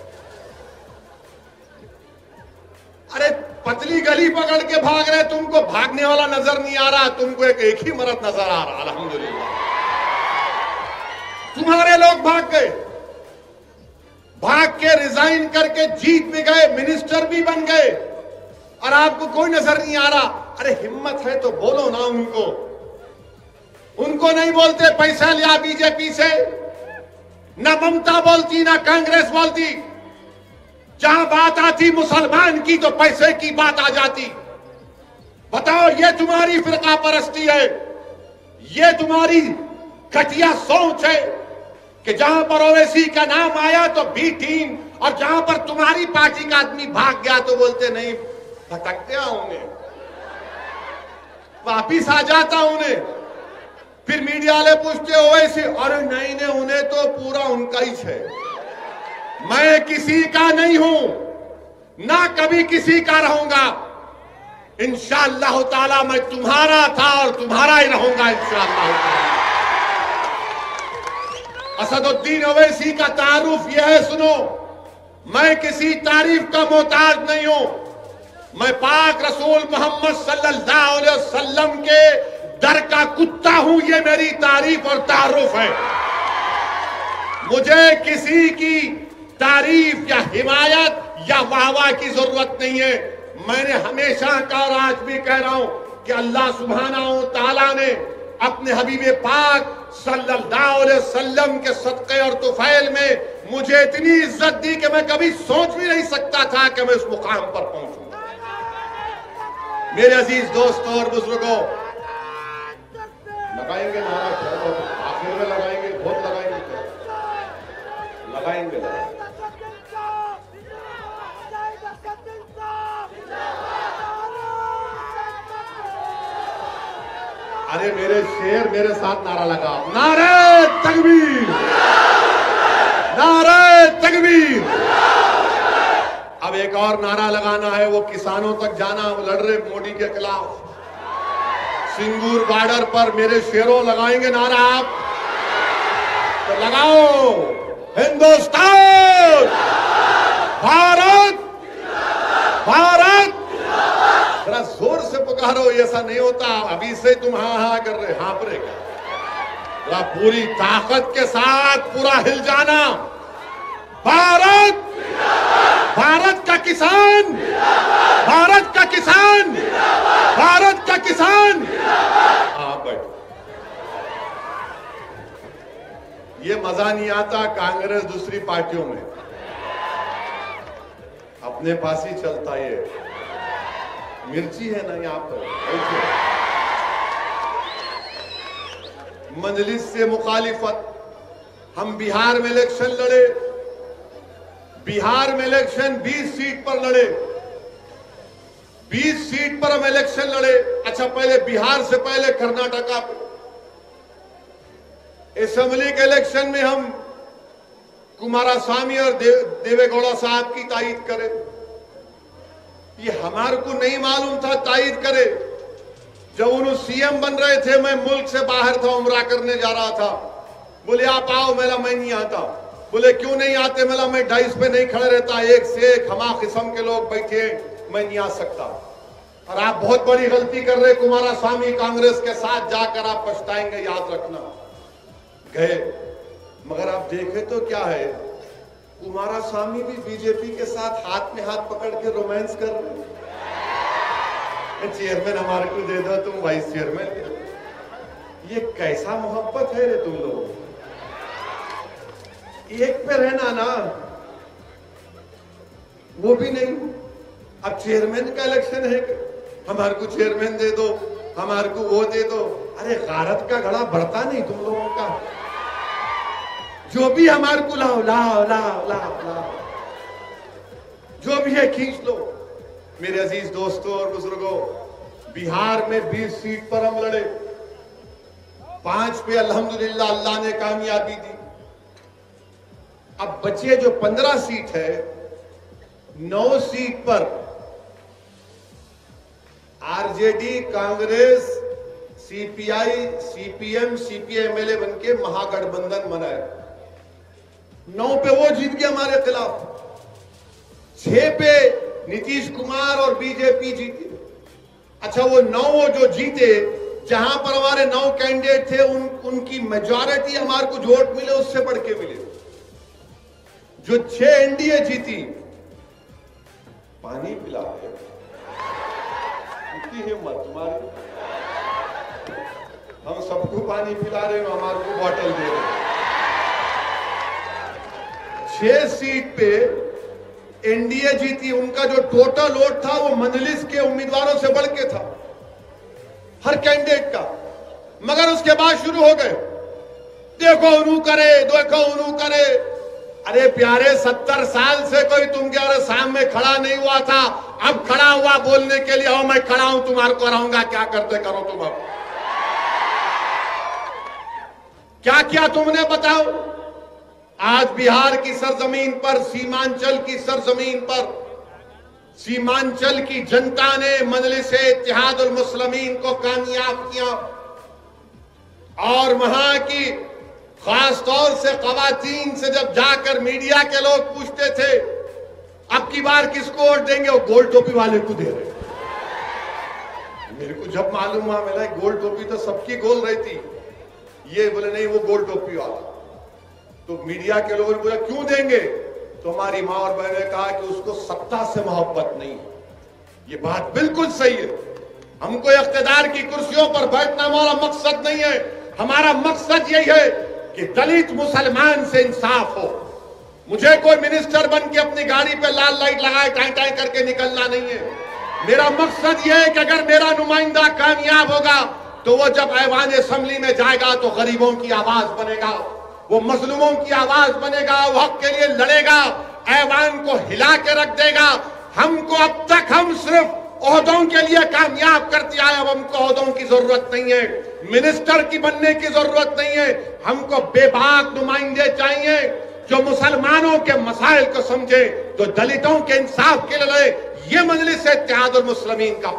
अरे पतली गली पकड़ के भाग रहे, तुमको भागने वाला नजर नहीं आ रहा, तुमको एक ही मर्द नजर आ रहा। अल्हम्दुलिल्लाह तुम्हारे लोग भाग गए, भाग के रिजाइन करके जीत भी गए, मिनिस्टर भी बन गए, और आपको कोई नजर नहीं आ रहा। अरे हिम्मत है तो बोलो ना उनको। उनको नहीं बोलते पैसा लिया बीजेपी से, ना ममता बोलती ना कांग्रेस बोलती। जहां बात आती मुसलमान की तो पैसे की बात आ जाती। बताओ ये तुम्हारी फिरका परस्ती है, ये तुम्हारी घटिया सोच है कि जहां पर ओवैसी का नाम आया तो बी टीम, और जहां पर तुम्हारी पार्टी का आदमी भाग गया तो बोलते नहीं भटकते होंगे, वापिस आ जाता उन्हें। फिर मीडिया वाले पूछते हो वैसे, अरे नहीं नहीं, उन्हें तो पूरा उनका ही है। मैं किसी का नहीं हूं, ना कभी किसी का रहूंगा। इंशाअल्लाह ताला मैं तुम्हारा था और तुम्हारा ही रहूंगा इंशाअल्लाह ताला। असदुद्दीन ओवैसी का तारुफ यह है, सुनो, मैं किसी तारीफ का मोहताज नहीं हूं। मैं पाक रसूल मोहम्मद सल्लल्लाहु अलैहि वसल्लम के दर का कुत्ता हूं, ये मेरी तारीफ और तारुफ है। मुझे किसी की तारीफ या हिमायत या वाहवाह की जरूरत नहीं है। मैंने हमेशा कहा और आज भी कह रहा हूं कि अल्लाह सुब्हानहू तआला ने अपने हबीब पाक सल्लल्लाहु अलैहि वसल्लम के सदक़े और तुफैल में मुझे इतनी इज्जत दी कि मैं कभी सोच भी नहीं सकता था कि मैं उस मुकाम पर पहुंचूं। मेरे अजीज दोस्तों और बुजुर्गों, लगाएंगे नारा, आखिर में लगाएंगे, बहुत लगाएंगे, लगाएंगे। अरे मेरे शेर मेरे साथ नारा लगा, नारे तकबीर, नारे तकबीर। अब एक और नारा लगाना है, वो किसानों तक जाना। वो लड़ रहे मोदी के खिलाफ सिंगूर बॉर्डर पर। मेरे शेरों लगाएंगे नारा आप तो लगाओ, हिंदुस्तान, भारत, भारत। जरा जोर से पुकारो, ऐसा नहीं होता अभी से तुम हाँ हाँ कर रहे, हाँ पर जरा पूरी ताकत के साथ पूरा हिल जाना। भारत, भारत का किसान, भारत का किसान, भारत का किसान। हाँ बैठो। ये मजा नहीं आता कांग्रेस दूसरी पार्टियों में, अपने पास ही चलता। ये मिर्ची है ना यहाँ पर। मजलिस से मुखालिफत, हम बिहार में इलेक्शन लड़े, बिहार में इलेक्शन 20 सीट पर लड़े, 20 सीट पर हम इलेक्शन लड़े। अच्छा, पहले बिहार से पहले कर्नाटका पे असेंबली के इलेक्शन में हम कुमारस्वामी और देवेगौड़ा साहब की तायीद करे। ये हमारे को नहीं मालूम था तायीद करे। जब उन्होंने सीएम बन रहे थे, मैं मुल्क से बाहर था, उम्रा करने जा रहा था। बोले आप आओ, मेरा मैं नहीं आता। बोले क्यों नहीं आते? मेरा मैं डाइस पे नहीं खड़े रहता, एक से एक हमा किस्म के लोग बैठे, मैं नहीं आ सकता। और आप बहुत बड़ी गलती कर रहे कुमारस्वामी, कांग्रेस के साथ जाकर आप पछताएंगे, याद रखना। गए, मगर आप देखे तो क्या है, कुमारस्वामी भी बीजेपी के साथ हाथ में हाथ पकड़ के रोमांस कर रहे हैं। चेयरमैन हमारे को दे दो, तुम वाइस चेयरमैन। ये कैसा मोहब्बत है रे तुम लोग? एक पे रहना ना, वो भी नहीं। अब चेयरमैन का इलेक्शन है, हमारे को चेयरमैन दे दो, हमारे को वो दे दो। अरे गारत का घड़ा बढ़ता नहीं तुम लोगों का? जो भी हमारे को लाओ लाओ लाओ लाओ लाओ, जो भी है खींच लो। मेरे अजीज दोस्तों और बुजुर्गों, बिहार में 20 सीट पर हम लड़े, 5 पे अल्हम्दुलिल्लाह अल्लाह ने कामयाबी दी। अब बचे जो 15 सीट है, 9 सीट पर आरजेडी, कांग्रेस, सीपीआई, सीपीएम, सीपीएमएलए बनके महागठबंधन बनाए। 9 पे वो जीत गए हमारे खिलाफ, 6 पे नीतीश कुमार और बीजेपी जीती। अच्छा, वो 9 जो जीते, जहां पर हमारे 9 कैंडिडेट थे, उनकी मेजॉरिटी हमारे को वोट मिले, उससे बढ़ के मिले। जो 6 एनडीए जीती, पानी पिला दे, इतनी हिम्मत तुम्हारी। हम सबको पानी पिला रहे हो, हमारे को बॉटल दे रहे। 6 सीट पे एनडीए जीती, उनका जो टोटल वोट था वो मजलिस के उम्मीदवारों से बढ़ के था, हर कैंडिडेट का। मगर उसके बाद शुरू हो गए, देखो उन्हों करे, देखो उन्हों करे। अरे प्यारे, 70 साल से कोई तुम्हारे सामने खड़ा नहीं हुआ था, अब खड़ा हुआ बोलने के लिए, मैं खड़ा हूं, तुम्हारे को रहूंगा, क्या करते करो तुम। क्या क्या तुमने बताओ। आज बिहार की सरजमीन पर, सीमांचल की सरजमीन पर, सीमांचल की जनता ने मजलिस-ए-इत्तेहादुल मुस्लिमीन को कामयाब किया और वहां की खास तौर से खवातीन से जब जाकर मीडिया के लोग पूछते थे अब की बार किसको वोट देंगे, वो गोल टोपी वाले को दे रहे। मेरे को जब मालूम हुआ, मिला गोल टोपी तो सबकी गोल रही थी, ये बोले नहीं वो गोल टोपी वाला। तो मीडिया के लोगों ने बोला क्यों देंगे, तो हमारी मां और बहन ने कहा कि उसको सत्ता से मोहब्बत नहीं है। ये बात बिल्कुल सही है। हमको इख्तिदार की कुर्सियों पर बैठना हमारा मकसद नहीं है। हमारा मकसद यही है कि दलित मुसलमान से इंसाफ हो। मुझे कोई मिनिस्टर बन के अपनी गाड़ी पे लाल लाइट लगाए टाई टाई करके निकलना नहीं है। मेरा मकसद यह है कि अगर मेरा नुमाइंदा कामयाब होगा तो वो जब ऐवान असेंबली में जाएगा तो गरीबों की आवाज बनेगा, वो मजलूमों की आवाज बनेगा, वो हक के लिए लड़ेगा, ऐवान को हिला के रख देगा। हमको अब तक हम सिर्फ ओहदों के लिए कामयाब करते आए, अब हमको ओहदों की जरूरत नहीं है, मिनिस्टर की बनने की जरूरत नहीं है। हमको बेबाक नुमाइंदे चाहिए जो मुसलमानों के मसाइल को समझे, जो दलितों के इंसाफ के लिए लड़े। ये मजलिस-ए-इत्तेहादुल मुस्लिमीन का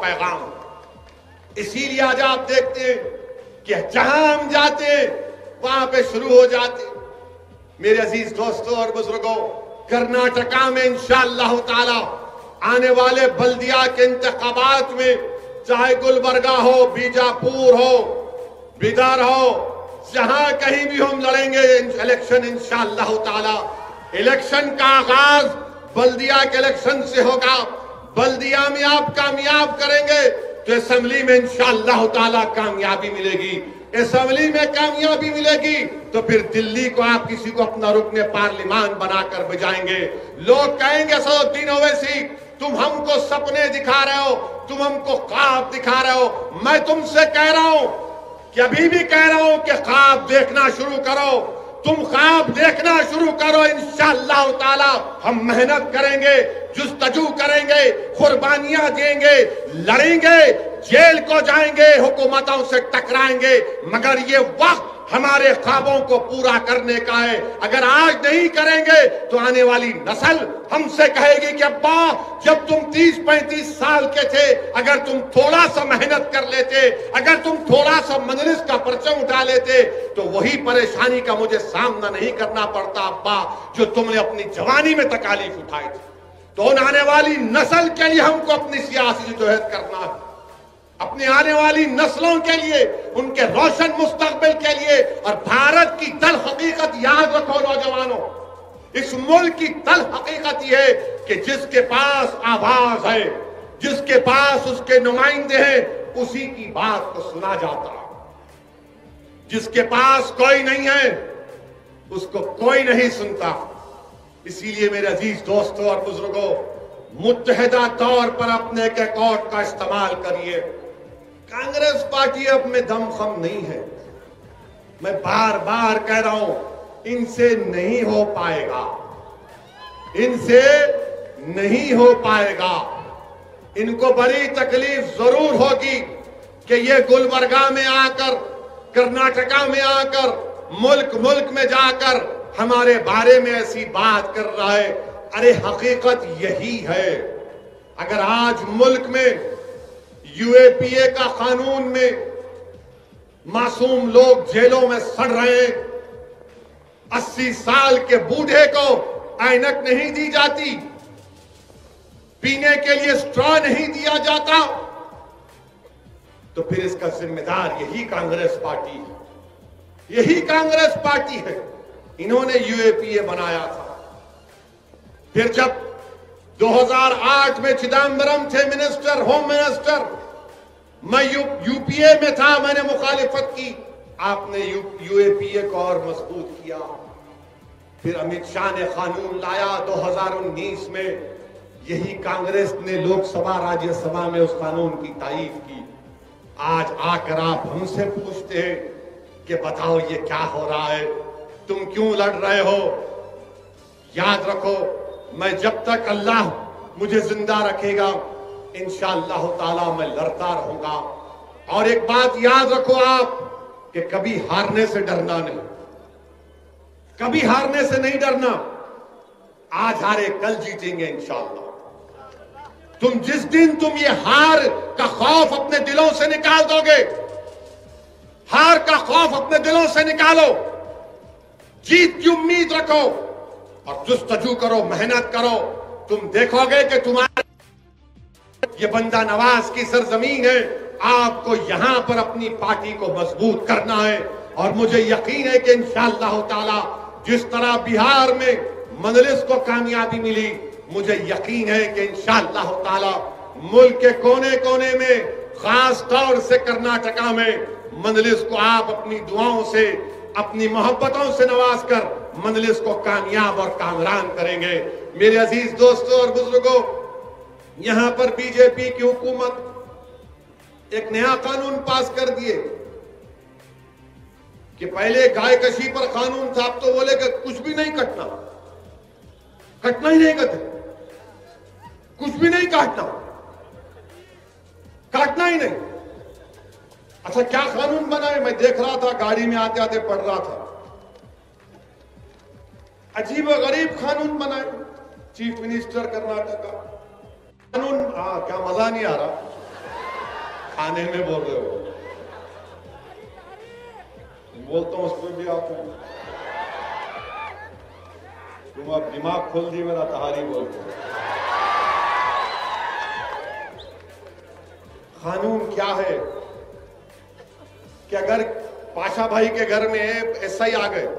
पैगाम। इसीलिए आज आप देखते हैं कि जहां हम जाते हैं वहां पे शुरू हो जाते। मेरे अजीज दोस्तों और बुजुर्गों, कर्नाटका में इंशाअल्लाह ताला आने वाले बल्दिया के इंतखाबात में, चाहे गुलबर्गा हो, बीजापुर हो, बिदर हो, जहां कहीं भी हम लड़ेंगे इलेक्शन इंशाअल्लाह ताला। इलेक्शन का आगाज बल्दिया के इलेक्शन से होगा। बल्दिया में आप कामयाब करेंगे तो असेंबली में इंशाअल्लाह ताला कामयाबी मिलेगी। असेंबली में कामयाबी मिलेगी तो फिर दिल्ली को आप किसी को अपना रुकने पार्लिमान बनाकर बजाएंगे। लोग कहेंगे असदुद्दीन ओवैसी तुम हमको सपने दिखा रहे हो, तुम हमको ख्वाब दिखा रहे हो। मैं तुमसे कह रहा हूं कि अभी भी कह रहा हूं कि ख्वाब देखना शुरू करो। तुम ख्वाब देखना शुरू करो, इंशाअल्लाह ताला हम मेहनत करेंगे, जुस्तजू करेंगे, कुर्बानियां देंगे, लड़ेंगे, जेल को जाएंगे, हुकूमतों से टकराएंगे, मगर ये वक्त हमारे ख्वाबों को पूरा करने का है। अगर आज नहीं करेंगे तो आने वाली नस्ल हमसे कहेगी कि अब्बा जब तुम 30-35 साल के थे, अगर तुम थोड़ा सा मेहनत कर लेते, अगर तुम थोड़ा सा मजलिस का परचम उठा लेते तो वही परेशानी का मुझे सामना नहीं करना पड़ता अब्बा जो तुमने अपनी जवानी में तकालीफ उठाई थी। तो आने वाली नस्ल के लिए हमको अपनी सियासी जदोजहद करना है, अपनी आने वाली नस्लों के लिए, उनके रोशन मुस्तकबिल के लिए। और भारत की तल हकीकत याद रखो नौजवानों, इस मुल्क की तल हकीकत यह है कि जिसके पास आवाज है, जिसके पास उसके नुमाइंदे हैं, उसी की बात को सुना जाता। जिसके पास कोई नहीं है उसको कोई नहीं सुनता। इसीलिए मेरे अजीज दोस्तों और बुजुर्गों, मुत्तहिदा तौर पर अपने एक अकाउंट का इस्तेमाल करिए। कांग्रेस पार्टी अब में दमखम नहीं है। मैं बार बार कह रहा हूं, इनसे नहीं हो पाएगा, इनसे नहीं हो पाएगा। इनको बड़ी तकलीफ जरूर होगी कि ये गुलबर्गा में आकर, कर्नाटका में आकर, मुल्क मुल्क में जाकर हमारे बारे में ऐसी बात कर रहा है। अरे हकीकत यही है। अगर आज मुल्क में यूएपीए का कानून में मासूम लोग जेलों में सड़ रहे हैं, 80 साल के बूढ़े को ऐनक नहीं दी जाती, पीने के लिए स्ट्रॉ नहीं दिया जाता, तो फिर इसका जिम्मेदार यही कांग्रेस पार्टी है। यही कांग्रेस पार्टी है। इन्होंने यूएपीए बनाया था। फिर जब 2008 में चिदम्बरम थे मिनिस्टर, होम मिनिस्टर, मैं यूपीए में था, मैंने मुखालिफत की, आपने यूएपीए को और मजबूत किया। फिर अमित शाह ने कानून लाया 2019 में, यही कांग्रेस ने लोकसभा राज्यसभा में उस कानून की तारीफ की। आज आकर आप हमसे पूछते हैं कि बताओ ये क्या हो रहा है, तुम क्यों लड़ रहे हो। याद रखो, मैं जब तक अल्लाह मुझे जिंदा रखेगा इंशाअल्लाह ताला मैं लड़ता रहूंगा। और एक बात याद रखो आप कि कभी हारने से डरना नहीं, कभी हारने से नहीं डरना। आज हारे कल जीतेंगे इंशाअल्लाह। जिस दिन तुम ये हार का खौफ अपने दिलों से निकाल दोगे, हार का खौफ अपने दिलों से निकालो, जीत की उम्मीद रखो और जुस्तजू करो, मेहनत करो, तुम देखोगे कि तुम्हारे ये बंदा नवाज की सरजमीन है। आपको यहां पर अपनी पार्टी को मजबूत करना है और मुझे यकीन है कि इंशाअल्लाह ताला जिस तरह बिहार में मजलिस को कामयाबी मिली, मुझे यकीन है कि इंशाअल्लाह ताला मुल्क के कोने कोने में, खास तौर से कर्नाटका में मजलिस को आप अपनी दुआओं से, अपनी मोहब्बतों से नवाज कर मजलिस को कामयाब और कामरान करेंगे। मेरे अजीज दोस्तों और बुजुर्गों, यहां पर बीजेपी की हुकूमत एक नया कानून पास कर दिए कि पहले गाय कशी पर कानून था, अब तो बोले कि कुछ भी नहीं कटना, कटना ही नहीं कहते, कुछ भी नहीं काटना, काटना ही नहीं। अच्छा, क्या कानून बना है? मैं देख रहा था, गाड़ी में आते आते पढ़ रहा था, अजीब व गरीब कानून बनाए चीफ मिनिस्टर कर्नाटक का कानून। क्या मजा नहीं आ रहा, खाने में बोल रहे हो, बोलता हूं उसमें भी आप तुम अब दिमाग खोल दी मेरा, तहारी बोलते हो। कानून क्या है कि अगर पाशा भाई के घर में एसआई आ गए,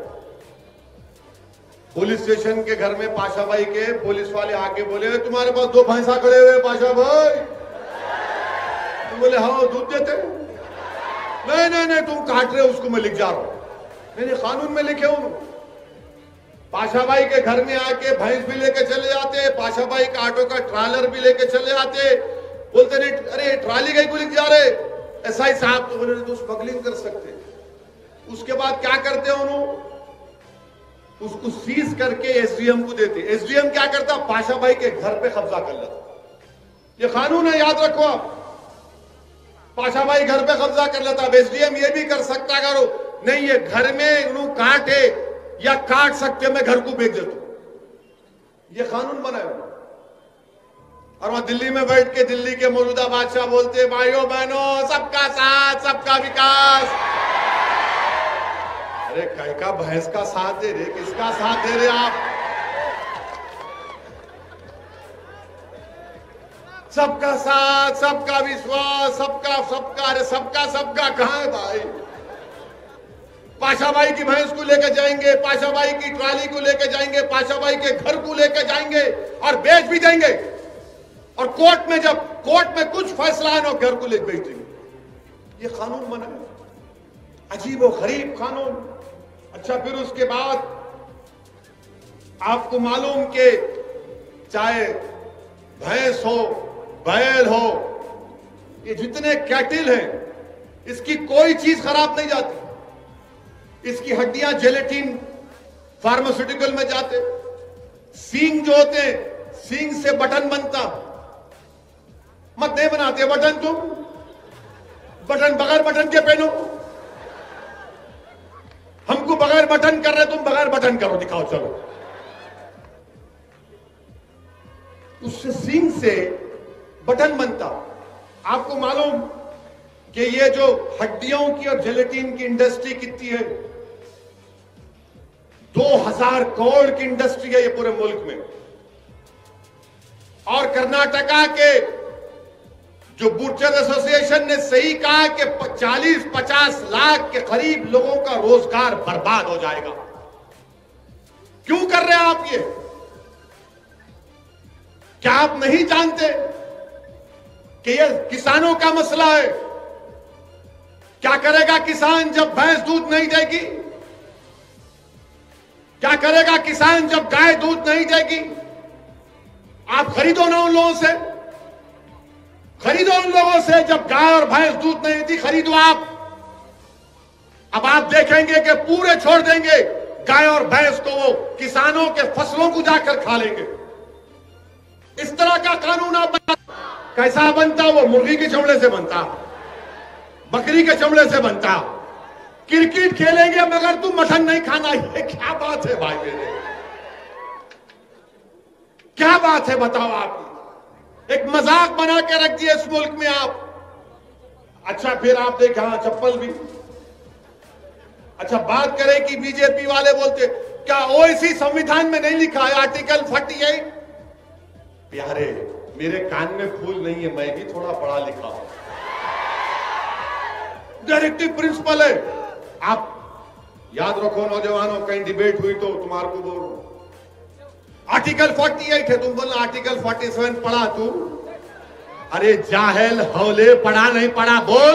पुलिस स्टेशन के घर में पाशा भाई के पुलिस वाले आके बोले तुम्हारे पास 2 भैंसा खड़े हुए पाशा भाई, तुम बोले हाँ दूध देते, नहीं नहीं नहीं तुम काट रहे हो उसको, मैं लिख जा रहा हूं, मैंने कानून में लिखे हूं। पाशा भाई के घर में आके भैंस भी लेके चले जाते, पाशा भाई का ऑटो का ट्रालर भी लेके चले जाते, बोलते नहीं अरे ट्राली गई को लिख जा रहे एसआई साहब, तो बोले तो स्मगलिंग कर सकते। उसके बाद क्या करते हैं उन्होंने, उसको सीज करके एसडीएम को देते। एसडीएम क्या करता, पाशा भाई के घर पे कब्जा कर लेता। ये कानून है, याद रखो आप, पाशा भाई घर पे कब्जा कर लेता। अब एसडीएम ये भी कर सकता, करो नहीं ये घर में उन्होंने काटे या काट सकते, मैं घर को बेच देता हूं, ये कानून बनाया। और वहां दिल्ली में बैठ के दिल्ली के मौजूदा बादशाह बोलते भाइयों बहनों सबका साथ सबका विकास। अरे कहीं का भैंस का साथ दे रहे, किसका साथ दे रहे आप? सबका साथ सबका विश्वास सबका सबका, अरे सबका सबका कहां है भाई? पाशा भाई की भैंस को लेकर जाएंगे, पाशा भाई की ट्राली को लेकर जाएंगे, पाशा भाई के घर को लेकर जाएंगे और बेच भी देंगे। और कोर्ट में जब कोर्ट में कुछ फैसला है ना, घर को लेकर बेच देंगे। ये कानून बना है, अजीब और गरीब कानून। अच्छा, फिर उसके बाद आपको मालूम कि चाहे भैंस हो बैल हो, ये जितने कैटिल हैं, इसकी कोई चीज खराब नहीं जाती। इसकी हड्डियां जेलेटिन फार्मास्यूटिकल में जाते, सींग जो होते हैं सींग से बटन बनता, मत नहीं बनाते बटन, तुम बटन बगैर बटन के पहनो। हमको बगैर बटन कर रहे, तुम बगैर बटन करो, दिखाओ चलो। उससे सींग से बटन बनता। आपको मालूम कि ये जो हड्डियों की और जेलेटिन की इंडस्ट्री कितनी है? 2000 करोड़ की इंडस्ट्री है ये पूरे मुल्क में। और कर्नाटका के जो बूचर एसोसिएशन ने सही कहा कि 40-50 लाख के करीब लोगों का रोजगार बर्बाद हो जाएगा। क्यों कर रहे हैं आप ये? क्या आप नहीं जानते कि यह किसानों का मसला है? क्या करेगा किसान जब भैंस दूध नहीं देगी? क्या करेगा किसान जब गाय दूध नहीं देगी? आप खरीदो ना उन लोगों से, खरीदो उन लोगों से जब गाय और भैंस दूध नहीं देती, खरीदो आप। अब आप देखेंगे कि पूरे छोड़ देंगे गाय और भैंस को, वो किसानों के फसलों को जाकर खा लेंगे। इस तरह का कानून आप कैसा बनता? वो मुर्गी के चमड़े से बनता, बकरी के चमड़े से बनता। क्रिकेट खेलेंगे मगर तू मटन नहीं खाना। ये क्या बात है भाई मेरे, क्या बात है बताओ आप। एक मजाक बना के रख दिया इस मुल्क में आप। अच्छा फिर आप देखें, हाँ चप्पल भी। अच्छा बात करें कि बीजेपी वाले बोलते क्या ओवैसी संविधान में नहीं लिखा है आर्टिकल 48? प्यारे मेरे कान में फूल नहीं है, मैं भी थोड़ा पढ़ा लिखा हूं। डायरेक्टिव प्रिंसिपल है। आप याद रखो नौजवानों, कहीं डिबेट हुई तो तुम्हारे को बोलो आर्टिकल 48 है, तुम बोलना आर्टिकल 47 पढ़ा तू। अरे जाहिल हौले, पढ़ा नहीं पढ़ा बोल।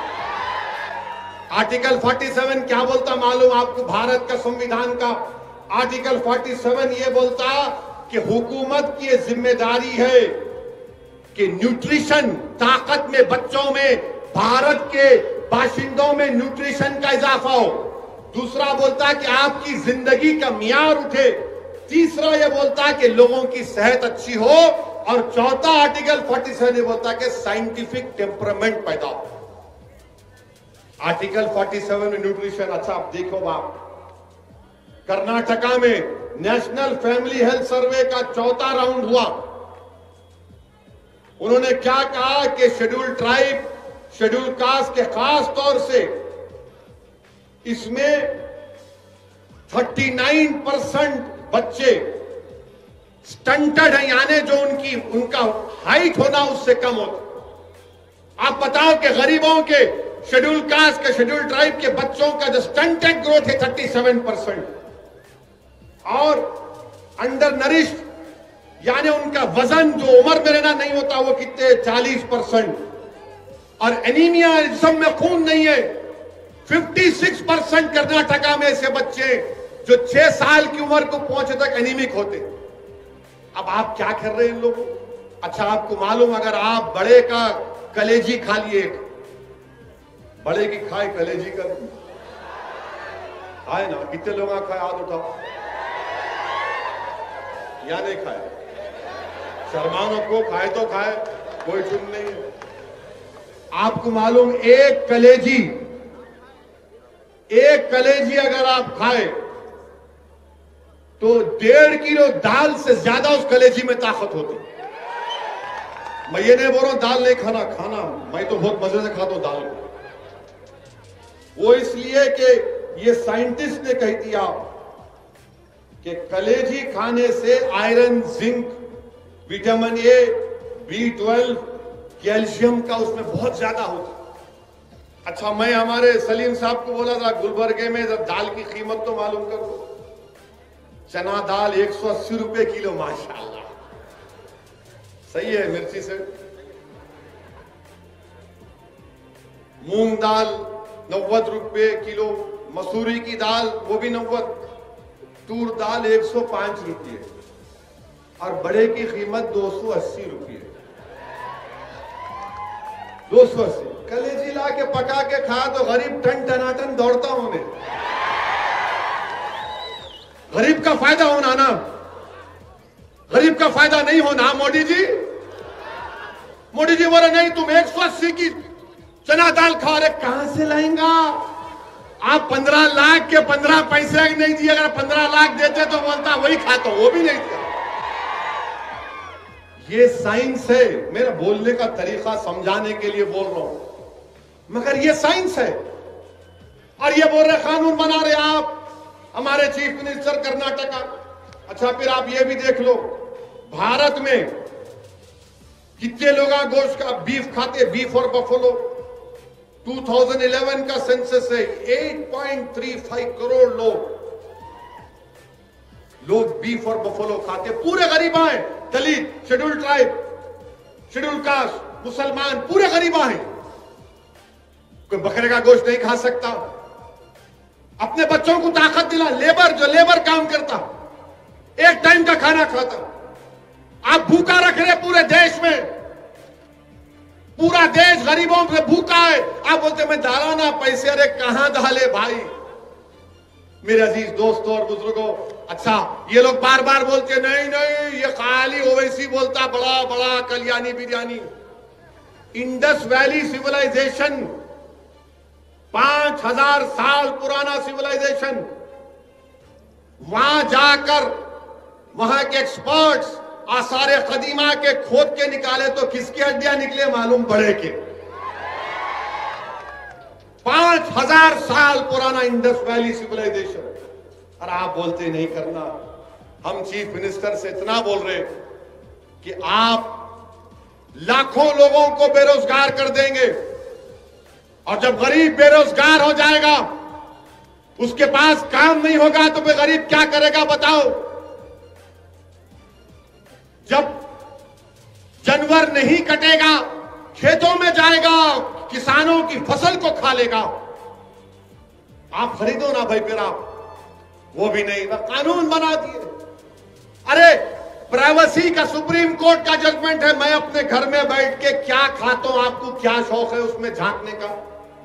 आर्टिकल 47 क्या बोलता मालूम आपको? भारत का संविधान का आर्टिकल 47 ये बोलता कि हुकूमत की जिम्मेदारी है कि न्यूट्रिशन, ताकत में, बच्चों में, भारत के बाशिंदों में न्यूट्रिशन का इजाफा हो। दूसरा बोलता कि आपकी जिंदगी का मियार उठे। तीसरा ये बोलता कि लोगों की सेहत अच्छी हो। और चौथा आर्टिकल 47 ये बोलता कि साइंटिफिक टेम्परामेंट पैदा हो। आर्टिकल 47 में न्यूट्रिशन। अच्छा आप देखो बाप, कर्नाटका में नेशनल फैमिली हेल्थ सर्वे का चौथा राउंड हुआ। उन्होंने क्या कहा कि शेड्यूल ट्राइब, शेड्यूल कास्ट के खास तौर से इसमें 39% बच्चे स्टंटेड है, यानी जो उनका हाइट होना उससे कम होता। आप बताओ कि गरीबों के, शेड्यूल कास्ट के, शेड्यूल ट्राइब के बच्चों का जो स्टंटेड ग्रोथ है 37%, और अंडर नरिश यानी उनका वजन जो उम्र में रहना नहीं होता वो कितने 40%, और एनीमिया, जिस्म में खून नहीं है 56% कर्नाटका में ऐसे बच्चे जो 6 साल की उम्र को पहुंचे तक एनीमिक होते। अब आप क्या कर रहे हैं इन लोगों? अच्छा आपको मालूम, अगर आप बड़े का कलेजी खा लिए, बड़े की खाए कलेजी का खाए ना, कितने लोग खाए हाथ उठाओ, या नहीं खाए? शर्मानों को खाए तो खाए, कोई चुन नहीं है। आपको मालूम एक कलेजी अगर आप खाए तो 1.5 किलो दाल से ज्यादा उस कलेजी में ताकत होती। मैं ये नहीं बोल रहा हूं दाल नहीं खाना, मैं तो बहुत मजे से खाता हूं दाल को। वो इसलिए कि ये साइंटिस्ट ने कह दिया कि कलेजी खाने से iron, zinc, vitamin A, B12, calcium का उसमें बहुत ज्यादा होता। अच्छा मैं हमारे सलीम साहब को बोला था गुलबर्गे में जब दाल की कीमत तो मालूम करो। चना दाल 180 रुपए किलो, माशाल्लाह सही है मिर्ची से। मूंग दाल 90 रुपए किलो, मसूरी की दाल वो भी 90, तूर दाल 105 रुपये, और बड़े की कीमत 280 रुपये। 280 कलेजी ला के पका के खा तो गरीब टन टनाटन दौड़ता होने। गरीब का फायदा होना ना, गरीब का फायदा नहीं होना। मोदी जी बोले नहीं तुम 180 की चना दाल खा रहे, कहां से लाएंगा आप? 15 लाख के 15 पैसे नहीं दिए, अगर 15 लाख देते तो बोलता वही खाता, वो भी नहीं दिया। ये साइंस है, मेरा बोलने का तरीका समझाने के लिए बोल रहा हूं, मगर ये साइंस है। और ये बोल रहे कानून बना रहे आप, हमारे चीफ मिनिस्टर कर्नाटका। अच्छा फिर आप ये भी देख लो भारत में कितने लोग गोश्त का बीफ खाते, बीफ और बफलो। 2011 का सेंसस है 8.35 करोड़ लोग बीफ और बफलो खाते। पूरे गरीबा हैं, Dalit, schedule tribe, schedule caste, मुसलमान, पूरे गरीबा हैं। कोई बकरे का गोश्त नहीं खा सकता। अपने बच्चों को ताकत दिला, जो लेबर काम करता, एक टाइम का खाना खाता। आप भूखा रख रहे पूरे देश में, पूरा देश गरीबों से भूखा है। आप बोलते मैं डाला ना पैसे, अरे कहां डाले भाई? मेरे अजीज दोस्तों और बुजुर्गों, अच्छा ये लोग बार बार बोलते नहीं ये खाली ओवैसी बोलता बड़ा बड़ा Kalyani biryani. Indus valley civilisation 5000 साल पुराना सिविलाइजेशन, वहां जाकर वहां के एक्सपर्ट्स आसारे कदीमा के खोद के निकाले तो किसकी हड्डियां निकले मालूम पड़े के 5000 साल पुराना इंडस वैली सिविलाइजेशन। और आप बोलते नहीं करना। हम चीफ मिनिस्टर से इतना बोल रहे कि आप लाखों लोगों को बेरोजगार कर देंगे, और जब गरीब बेरोजगार हो जाएगा, उसके पास काम नहीं होगा, तो वे गरीब क्या करेगा बताओ? जब जानवर नहीं कटेगा, खेतों में जाएगा, किसानों की फसल को खा लेगा, आप खरीदो ना भाई। फिर आप वो भी नहीं, कानून बना दिए। अरे प्राइवेसी का सुप्रीम कोर्ट का जजमेंट है, मैं अपने घर में बैठ के क्या खाता हूं, आपको क्या शौक है उसमें झांकने का?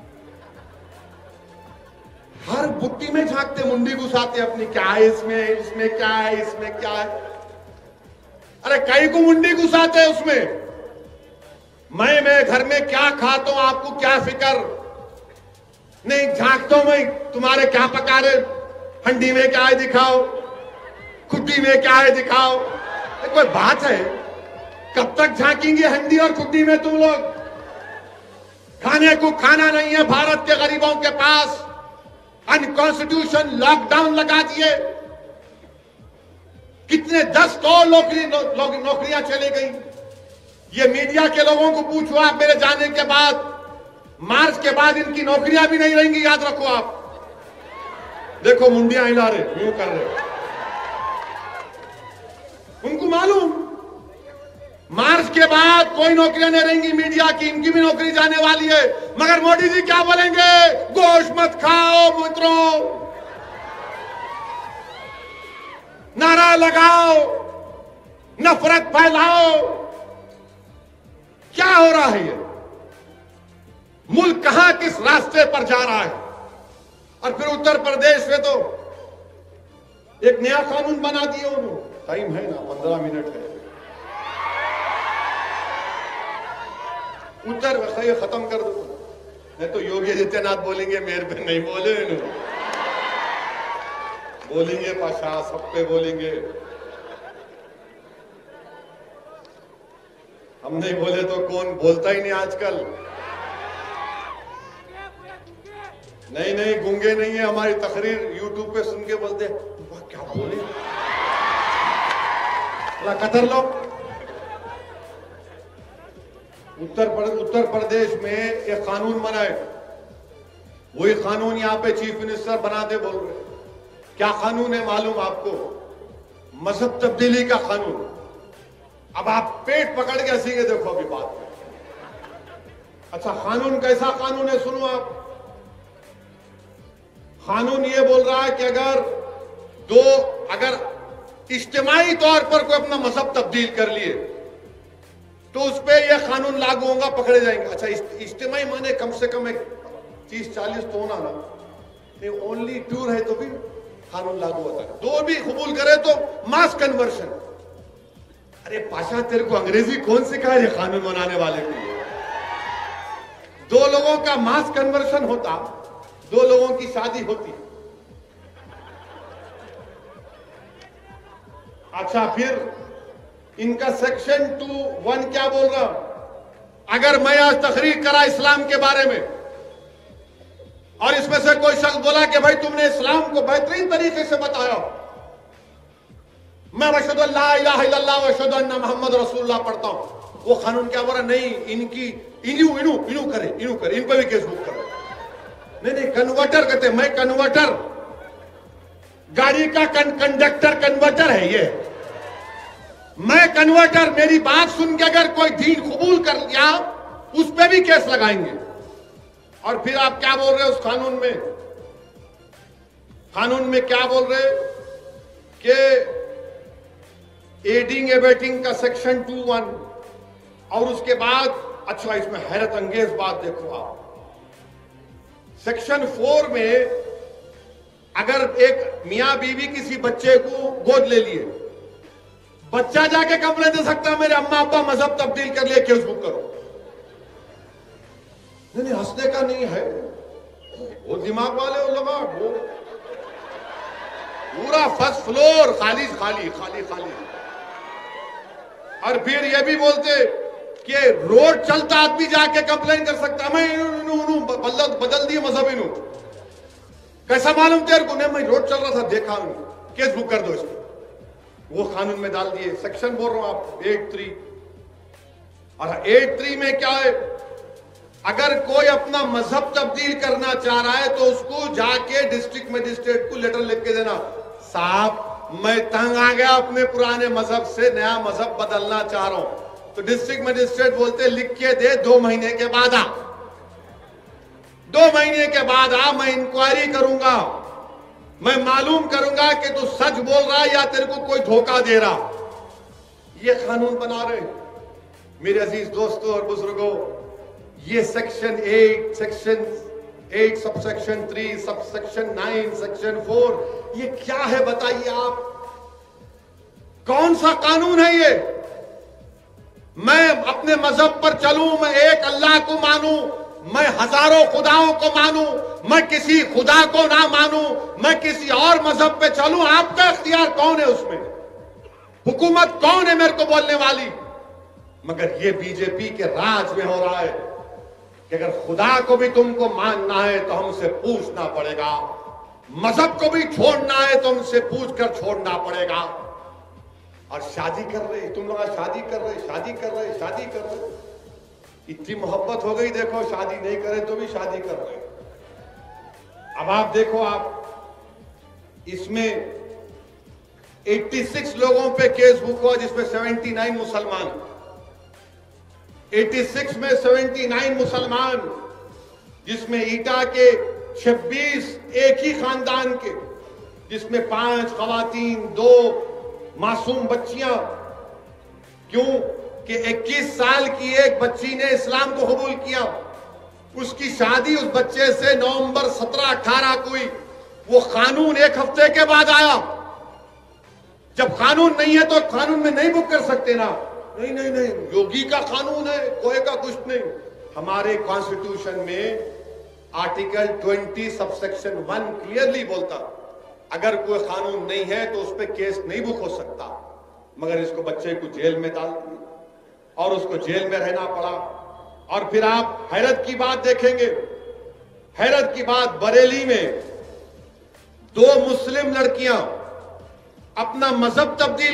हर बुट्टी में झांकते, मुंडी घुसाते अपनी, क्या है इसमें, इसमें क्या है, इसमें क्या है। अरे कई को मुंडी घुसाते हैं उसमें। मैं घर में क्या खाता हूं, आपको क्या फिक्र? नहीं झांकता हूं मैं, तुम्हारे क्या पका रहे, हंडी में क्या है दिखाओ, खुड्डी में क्या है दिखाओ। कोई बात है? कब तक झांकेंगे हंडी और खुड्डी में तुम लोग? खाने को खाना नहीं है भारत के गरीबों के पास। अनकॉन्स्टिट्यूशन लॉकडाउन लगा दिए, कितने 10 करोड़ नौकरियां चली गई। ये मीडिया के लोगों को पूछो आप, मेरे जाने के बाद, मार्च के बाद इनकी नौकरियां भी नहीं रहेंगी, याद रखो आप। देखो मुंडियां हिला रहे, यूं कर रहे, उनको मालूम मार्च के बाद कोई नौकरियां नहीं रहेंगी मीडिया की, इनकी भी नौकरी जाने वाली है। मगर मोदी जी क्या बोलेंगे? गोश्त मत खाओ मित्रों, नारा लगाओ, नफरत फैलाओ। क्या हो रहा है? ये मुल्क कहां किस रास्ते पर जा रहा है? और फिर उत्तर प्रदेश में तो एक नया कानून बना दिया उन्होंने। टाइम है ना, 15 मिनट है। उत्तर खत्म कर दो, नहीं तो योगी आदित्यनाथ बोलेंगे मेरे पे नहीं बोले, बोलेंगे पाशा, सब पे बोलेंगे। हम नहीं बोले तो कौन बोलता ही नहीं आजकल। नहीं गूंगे नहीं है, हमारी तकरीर यूट्यूब पे सुन के बोलते क्या बोले, कतर लो। उत्तर प्रदेश में एक कानून बनाए, वही कानून यहां पे चीफ मिनिस्टर बनाते बोल रहे। क्या कानून है मालूम आपको? मजहब तब्दीली का कानून। अब आप पेट पकड़ के हंसीगे, देखो अभी बात में। अच्छा कानून कैसा कानून है सुनो आप। कानून ये बोल रहा है कि अगर इज्तिमाई तौर पर कोई अपना मजहब तब्दील कर लिए तो उस पर यह कानून लागू होगा, पकड़े जाएंगे। अच्छा इज्तिमाई माने कम से कम 30-40 तो होना ना, नहीं ओनली 2 है तो भी कानून लागू होता है। 2 भी कबूल करे तो मास कन्वर्शन। अरे पाशा तेरे को अंग्रेजी कौन सिखाए कानून बनाने वाले को? 2 लोगों का मास कन्वर्शन होता, 2 लोगों की शादी होती। अच्छा फिर इनका सेक्शन 2(1) क्या बोल रहा? अगर मैं आज तकरीर करा इस्लाम के बारे में और इसमें से कोई शख्स बोला कि भाई तुमने इस्लाम को बेहतरीन तरीके से बताया, मैं अशहदु अल्ला इलाहा इल्लल्लाह व अशहदु अन्ना मुहम्मद रसूलुल्लाह पढ़ता हूं, वो कानून क्या बोल रहा? नहीं इनकी इनू करे, इन पर भी केस बुक करो। नहीं कन्वर्टर कहते, मैं कन्वर्टर, गाड़ी का कंडक्टर कन्वर्टर है ये, मैं कन्वर्टर। मेरी बात सुन के अगर कोई दीन कबूल कर लिया उस पे भी केस लगाएंगे। और फिर आप क्या बोल रहे हो उस कानून में? कानून में क्या बोल रहे कि एडिंग एबेटिंग का सेक्शन 2(1) और उसके बाद अच्छा इसमें हैरत अंगेज बात देखो आप, सेक्शन 4 में अगर एक मियां बीवी किसी बच्चे को गोद ले लिए, बच्चा जाके कंप्लेंट दे सकता है मेरे अम्मा अब्बा मजहब तब्दील कर लिए, केस बुक करो। नहीं हंसने का नहीं है, वो दिमाग वाले वो लोग वो पूरा फर्स्ट फ्लोर खाली खाली खाली खाली। और फिर ये भी बोलते कि रोड चलता आदमी जाके कंप्लेन कर सकता, मैं बदल दिए मजहब इनू। कैसा मालूम तेरे को? नहीं, मैं रोड चल रहा था देखा, केस बुक कर दो इसको। वो कानून में डाल दिए। सेक्शन बोल रहा हूं आप 83। और 83 में क्या है? अगर कोई अपना मजहब तब्दील करना चाह रहा है तो उसको जाके डिस्ट्रिक्ट मजिस्ट्रेट को लेटर लिख के देना, साहब मैं तंग आ गया अपने पुराने मजहब से, नया मजहब बदलना चाह रहा हूं। तो डिस्ट्रिक्ट मजिस्ट्रेट बोलते लिख के दे, 2 महीने के बाद आ, 2 महीने के बाद आ, मैं इंक्वायरी करूंगा, मैं मालूम करूंगा कि तू सच बोल रहा है या तेरे को कोई धोखा दे रहा। ये कानून बना रहे मेरे अजीज दोस्तों और बुजुर्गों। ये सेक्शन 8 सबसेक्शन 3 सबसेक्शन 9 सेक्शन 4 ये क्या है बताइए आप? कौन सा कानून है ये? मैं अपने मजहब पर चलूं, मैं एक अल्लाह को मानूं, मैं हजारों खुदाओं को मानूं, मैं किसी खुदा को ना मानूं, मैं किसी और मजहब पे चलूं, आपका इख्तियार कौन है उसमें? हुकूमत कौन है मेरे को बोलने वाली? मगर ये बीजेपी के राज में हो रहा है कि अगर खुदा को भी तुमको मानना है तो हमसे पूछना पड़ेगा, मजहब को भी छोड़ना है तो हमसे पूछकर छोड़ना पड़ेगा। और शादी कर रहे, तुम लोग शादी कर रहे, शादी कर रहे, शादी कर रहे। इतनी मोहब्बत हो गई, देखो शादी नहीं करे तो भी शादी कर रहे। अब आप देखो, आप इसमें 86 लोगों पे केस बुक हुआ जिसमें 79 मुसलमान, 86 में 79 मुसलमान, जिसमें ईटा के 26 एक ही खानदान के, जिसमें 5 खवातीन, 2 मासूम बच्चियां। क्यों कि 21 साल की एक बच्ची ने इस्लाम को कबूल किया, उसकी शादी उस बच्चे से नवंबर 17-18 को हुई। वो कानून 1 हफ्ते के बाद आया। जब कानून नहीं है तो कानून में नहीं बुक कर सकते ना। नहीं नहीं नहीं, योगी का कानून है, कोई का कुछ नहीं। हमारे कॉन्स्टिट्यूशन में आर्टिकल 20 सबसेक्शन 1 क्लियरली बोलता, अगर कोई कानून नहीं है तो उस पर केस नहीं बुक हो सकता। मगर इसको बच्चे को जेल में डाल दिया और उसको जेल में रहना पड़ा। और फिर आप हैरत की बात देखेंगे, हैरत की बात, बरेली में 2 मुस्लिम लड़कियां अपना मजहब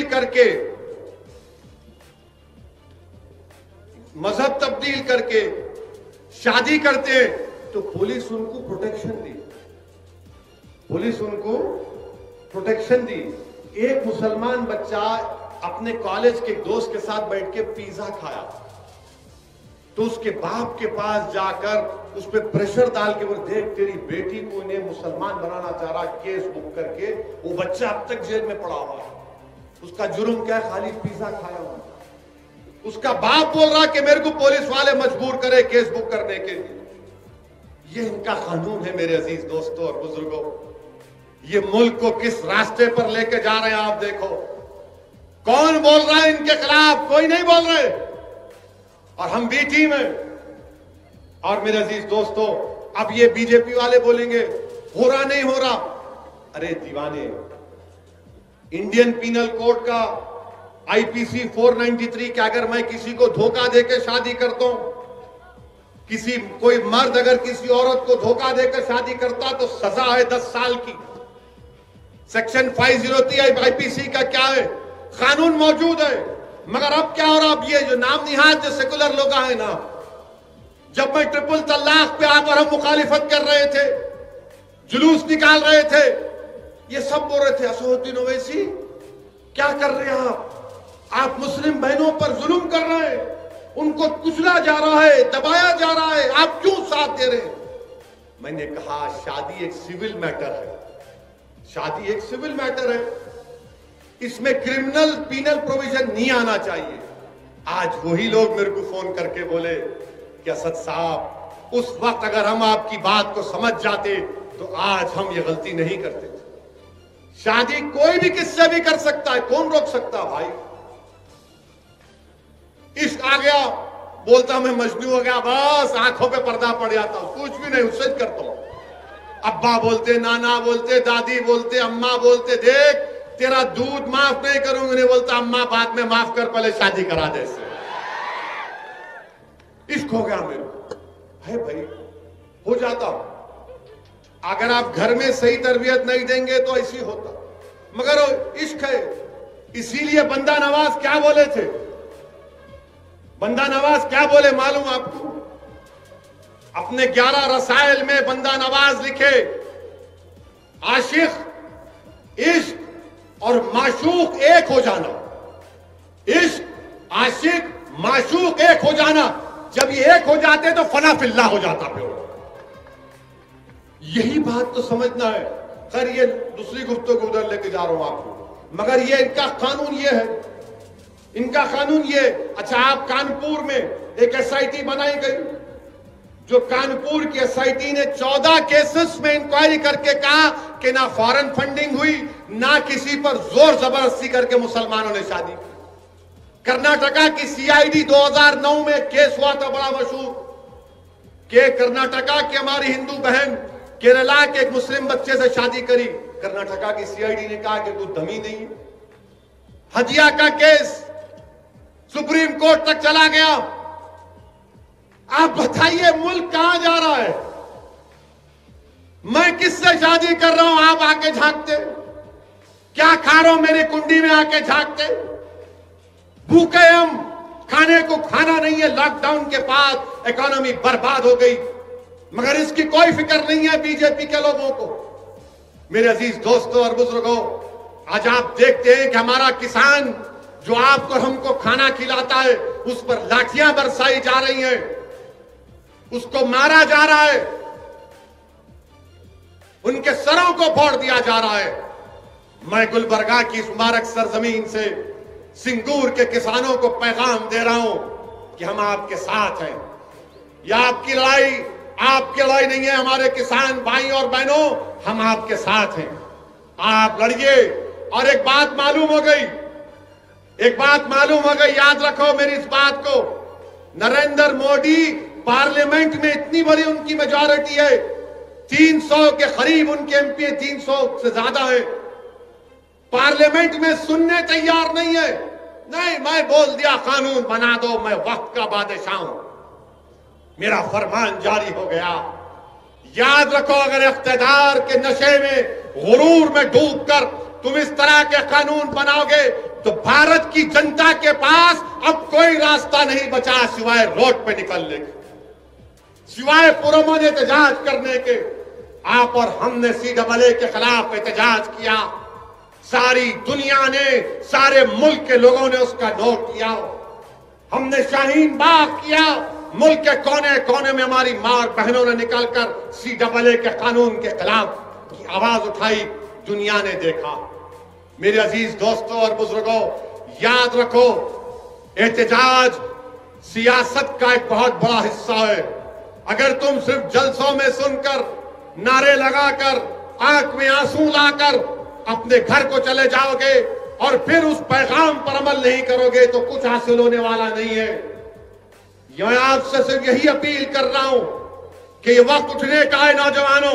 तब्दील करके शादी करते हैं तो पुलिस उनको प्रोटेक्शन दी, पुलिस उनको प्रोटेक्शन दी। एक मुसलमान बच्चा अपने कॉलेज के दोस्त के साथ बैठ के पिज्जा खाया तो उसके बाप के पास जाकर उस पर प्रेशर डाल के वो, देख तेरी बेटी को इन्हें मुसलमान बनाना चाह रहा, केस बुक करके। वो बच्चा अब तक जेल में पड़ा हुआ है। उसका जुर्म क्या है? खाली पिज्जा खाया हुआ। उसका बाप बोल रहा कि मेरे को पुलिस वाले मजबूर करे केस बुक करने के लिए। ये इनका कानून है मेरे अजीज दोस्तों और बुजुर्गों। ये मुल्क को किस रास्ते पर लेके जा रहे हैं आप देखो। कौन बोल रहा है इनके खिलाफ? कोई नहीं बोल रहे। और हम भी टीम है। और मेरे अजीज दोस्तों, अब ये बीजेपी वाले बोलेंगे हो रहा नहीं हो रहा। अरे दीवाने, इंडियन पीनल कोड का आईपीसी 493 के अगर मैं किसी को धोखा देकर शादी करता हूं, कोई मर्द अगर किसी औरत को धोखा देकर शादी करता तो सजा है 10 साल की। सेक्शन 503 आईपीसी का क्या है? कानून मौजूद है। मगर अब क्या हो रहा? अब ये जो नाम निहाद जो सेकुलर लोग हैं ना, जब मैं ट्रिपल तलाक पे आप और हम मुखालिफत कर रहे थे, जुलूस निकाल रहे थे, ये सब बोल रहे थे असदुद्दीन ओवैसी क्या कर रहे हैं आप मुस्लिम बहनों पर जुल्म कर रहे हैं, उनको कुचला जा रहा है, दबाया जा रहा है, आप क्यों साथ दे रहे हैं? मैंने कहा शादी एक सिविल मैटर है, शादी एक सिविल मैटर है, इसमें क्रिमिनल पीनल प्रोविजन नहीं आना चाहिए। आज वही लोग मेरे को फोन करके बोले कि असद साहब, उस वक्त अगर हम आपकी बात को समझ जाते तो आज हम ये गलती नहीं करते। शादी कोई भी किससे भी कर सकता है, कौन रोक सकता भाई? इश्क आ गया, बोलता मैं मजनू हो गया, बस आंखों पे पर्दा पड़ जाता हूं, कुछ भी नहीं, उससे करता हूं। अब्बा बोलते, नाना बोलते, दादी बोलते, अम्मा बोलते, देख तेरा दूध माफ नहीं करूंगा। उन्हें बोलता अम्मा बाद में माफ कर, पहले शादी करा दे। इश्क हो गया मेरे है भाई, हो जाता। अगर आप घर में सही तरबियत नहीं देंगे तो ऐसी होता, मगर इश्क है। इसीलिए बंदा नवाज क्या बोले थे, बंदा नवाज क्या बोले मालूम आपको? अपने 11 रसायल में बंदा नवाज लिखे, आशिक, इश्क और माशूक एक हो जाना। इश्क, आशिक, माशूक एक हो जाना। जब ये एक हो जाते तो फना फिल्ला हो जाता। फिर यही बात तो समझना है। खैर ये दूसरी गुफ्तगू को उधर लेके जा रहा हूं आपको, मगर ये इनका कानून ये है, इनका कानून ये। अच्छा, आप कानपुर में एक एसआईटी बनाई गई, जो कानपुर की एसआईटी ने 14 केसेस में इंक्वायरी करके कहा कि ना फॉरेन फंडिंग हुई, ना किसी पर जोर जबरदस्ती करके मुसलमानों ने शादी की। कर्नाटका की सीआईडी 2009 में केस हुआ था बड़ा मशहूर, कि कर्नाटका की हमारी हिंदू बहन केरला के एक मुस्लिम बच्चे से शादी करी। कर्नाटका की सीआईडी ने कहा कि तू दमी नहीं है। हदिया का केस सुप्रीम कोर्ट तक चला गया। आप बताइए मुल्क कहां जा रहा है? मैं किससे शादी कर रहा हूं, आप आके झांकते? क्या खा रहा हूं मेरी कुंडी में आके झांकते? भूखे हम, खाने को खाना नहीं है। लॉकडाउन के बाद इकोनॉमी बर्बाद हो गई, मगर इसकी कोई फिक्र नहीं है बीजेपी के लोगों को। मेरे अजीज दोस्तों और बुजुर्गों, आज आप देखते हैं कि हमारा किसान जो आपको हमको खाना खिलाता है, उस पर लाठियां बरसाई जा रही हैं, उसको मारा जा रहा है, उनके सरों को फोड़ दिया जा रहा है। मैं गुलबर्गा की इस मुबारक सरजमीन से सिंगूर के किसानों को पैगाम दे रहा हूं कि हम आपके साथ हैं। यह आपकी लड़ाई नहीं है, हमारे किसान भाई और बहनों, हम आपके साथ हैं। आप लड़िए। और एक बात मालूम हो गई, याद रखो मेरी इस बात को। नरेंद्र मोदी पार्लियामेंट में इतनी बड़ी उनकी मेजॉरिटी है, 300 के करीब उनके एमपी, 300 से ज्यादा है, पार्लियामेंट में सुनने तैयार नहीं है। नहीं, मैं बोल दिया कानून बना दो, मैं वक्त का बादशाह हूं, मेरा फरमान जारी हो गया। याद रखो, अगर इख्तिदार के नशे में, गुरूर में डूबकर तुम इस तरह के कानून बनाओगे तो भारत की जनता के पास अब कोई रास्ता नहीं बचा सिवाय रोड पे निकलने के, सिवाय पुरअमन एहतजाज करने के। आप और हमने CAA के खिलाफ एहतजाज किया, सारी दुनिया ने, सारे मुल्क के लोगों ने उसका नोट किया। हमने शाहीन बाग किया, मुल्क के कोने कोने में हमारी मां और बहनों ने निकलकर CAA के कानून के खिलाफ की आवाज उठाई, दुनिया ने देखा। मेरे अजीज दोस्तों और बुजुर्गों, याद रखो, एहतजाज सियासत का एक बहुत बड़ा हिस्सा है। अगर तुम सिर्फ जलसों में सुनकर, नारे लगाकर, आंख में आंसू लाकर अपने घर को चले जाओगे और फिर उस पैगाम पर अमल नहीं करोगे तो कुछ हासिल होने वाला नहीं है। मैं आपसे सिर्फ यही अपील कर रहा हूं कि ये वक्त उठने का है।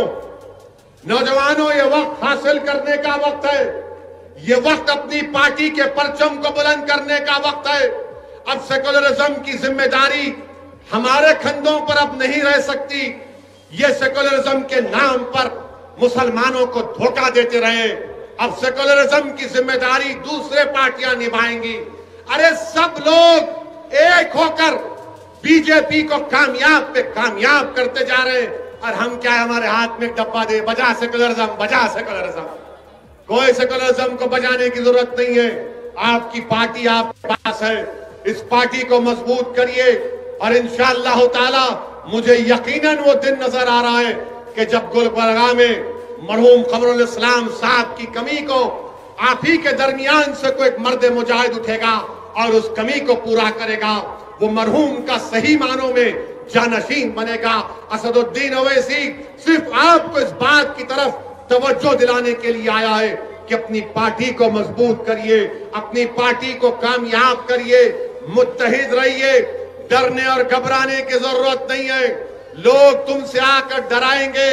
नौजवानों, ये वक्त हासिल करने का वक्त है। ये वक्त अपनी पार्टी के परचम को बुलंद करने का वक्त है। अब सेकुलरिज्म की जिम्मेदारी हमारे कंधों पर अब नहीं रह सकती। ये सेकुलरिज्म के नाम पर मुसलमानों को धोखा देते रहे, अब सेकुलरिज्म की जिम्मेदारी दूसरे पार्टियां निभाएंगी। अरे सब लोग एक होकर बीजेपी को कामयाब पे कामयाब करते जा रहे हैं, और हम क्या है, हमारे हाथ में डब्बा दे, बजा सेकुलरिज्म, बजा सेकुलरिज्म। कोई सेकुलरिज्म को बजाने की जरूरत नहीं है। आपकी पार्टी आपके पास है, इस पार्टी को मजबूत करिए। और इंशाअल्लाह ताला मुझे यकीनन वो दिन नजर आ रहा है कि जब गुलबर्गा में मरहूम कमरुल इस्लाम साहब की कमी को आप ही के दरमियान से कोई एक मर्द मुजाहिद उठेगा और उस कमी को पूरा करेगा। वो मरहूम का सही मानों में जानशीन बनेगा। असदुद्दीन ओवैसी सिर्फ आपको इस बात की तरफ तवज्जो दिलाने के लिए आया है कि अपनी पार्टी को मजबूत करिए, अपनी पार्टी को कामयाब करिए, मुत्तहिद रहिए। डरने और घबराने की जरूरत नहीं है। लोग तुमसे आकर डराएंगे,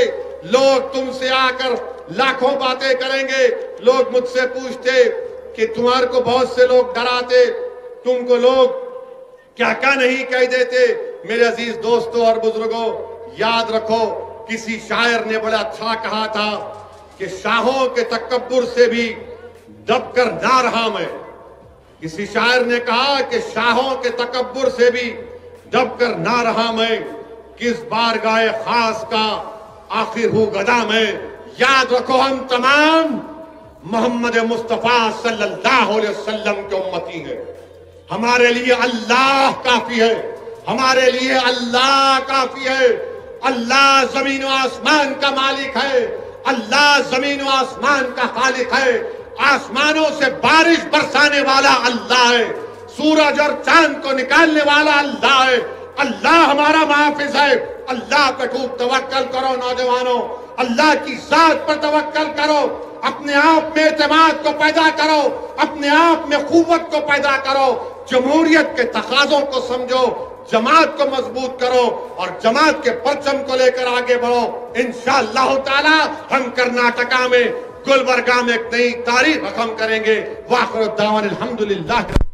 लोग तुमसे आकर लाखों बातें करेंगे। लोग मुझसे पूछते कि तुम्हारे को बहुत से लोग डराते, तुमको लोग क्या क्या नहीं कह देते। मेरे अजीज दोस्तों और बुजुर्गों, याद रखो, किसी शायर ने बड़ा अच्छा कहा था कि शाहों के तकब्बुर से भी दबकर ना रहा मैं। किसी शायर ने कहा कि शाहों के तकब्बुर से भी दबकर ना रहा मैं, किस बार गाए खास का आखिर हूं गदा मैं। याद रखो, हम तमाम मोहम्मद मुस्तफा सल्लल्लाहु अलैहि वसल्लम के उम्मती हैं। हमारे लिए अल्लाह काफी है, हमारे लिए अल्लाह काफी है। अल्लाह जमीन व आसमान का मालिक है, अल्लाह जमीन व आसमान का खालिक है। आसमानों से बारिश बरसाने वाला अल्लाह है, सूरज और चांद को निकालने वाला अल्लाह है। अल्लाह हमारा मुहाफिज है। अल्लाह पे खूब तवक्कल करो नौजवानों, अल्लाह की जात पर तवक्कल करो, अपने आप में एतमाद को पैदा करो, अपने आप में कुव्वत को पैदा करो, जमहूरियत के तकाज़ों को समझो, जमात को मजबूत करो और जमात के परचम को लेकर आगे बढ़ो। इंशाअल्लाह ताला हम कर्नाटका में गुलबर्गा में एक नई तारीख रकम करेंगे। वाखिर दावाना अल्हम्दुलिल्लाह।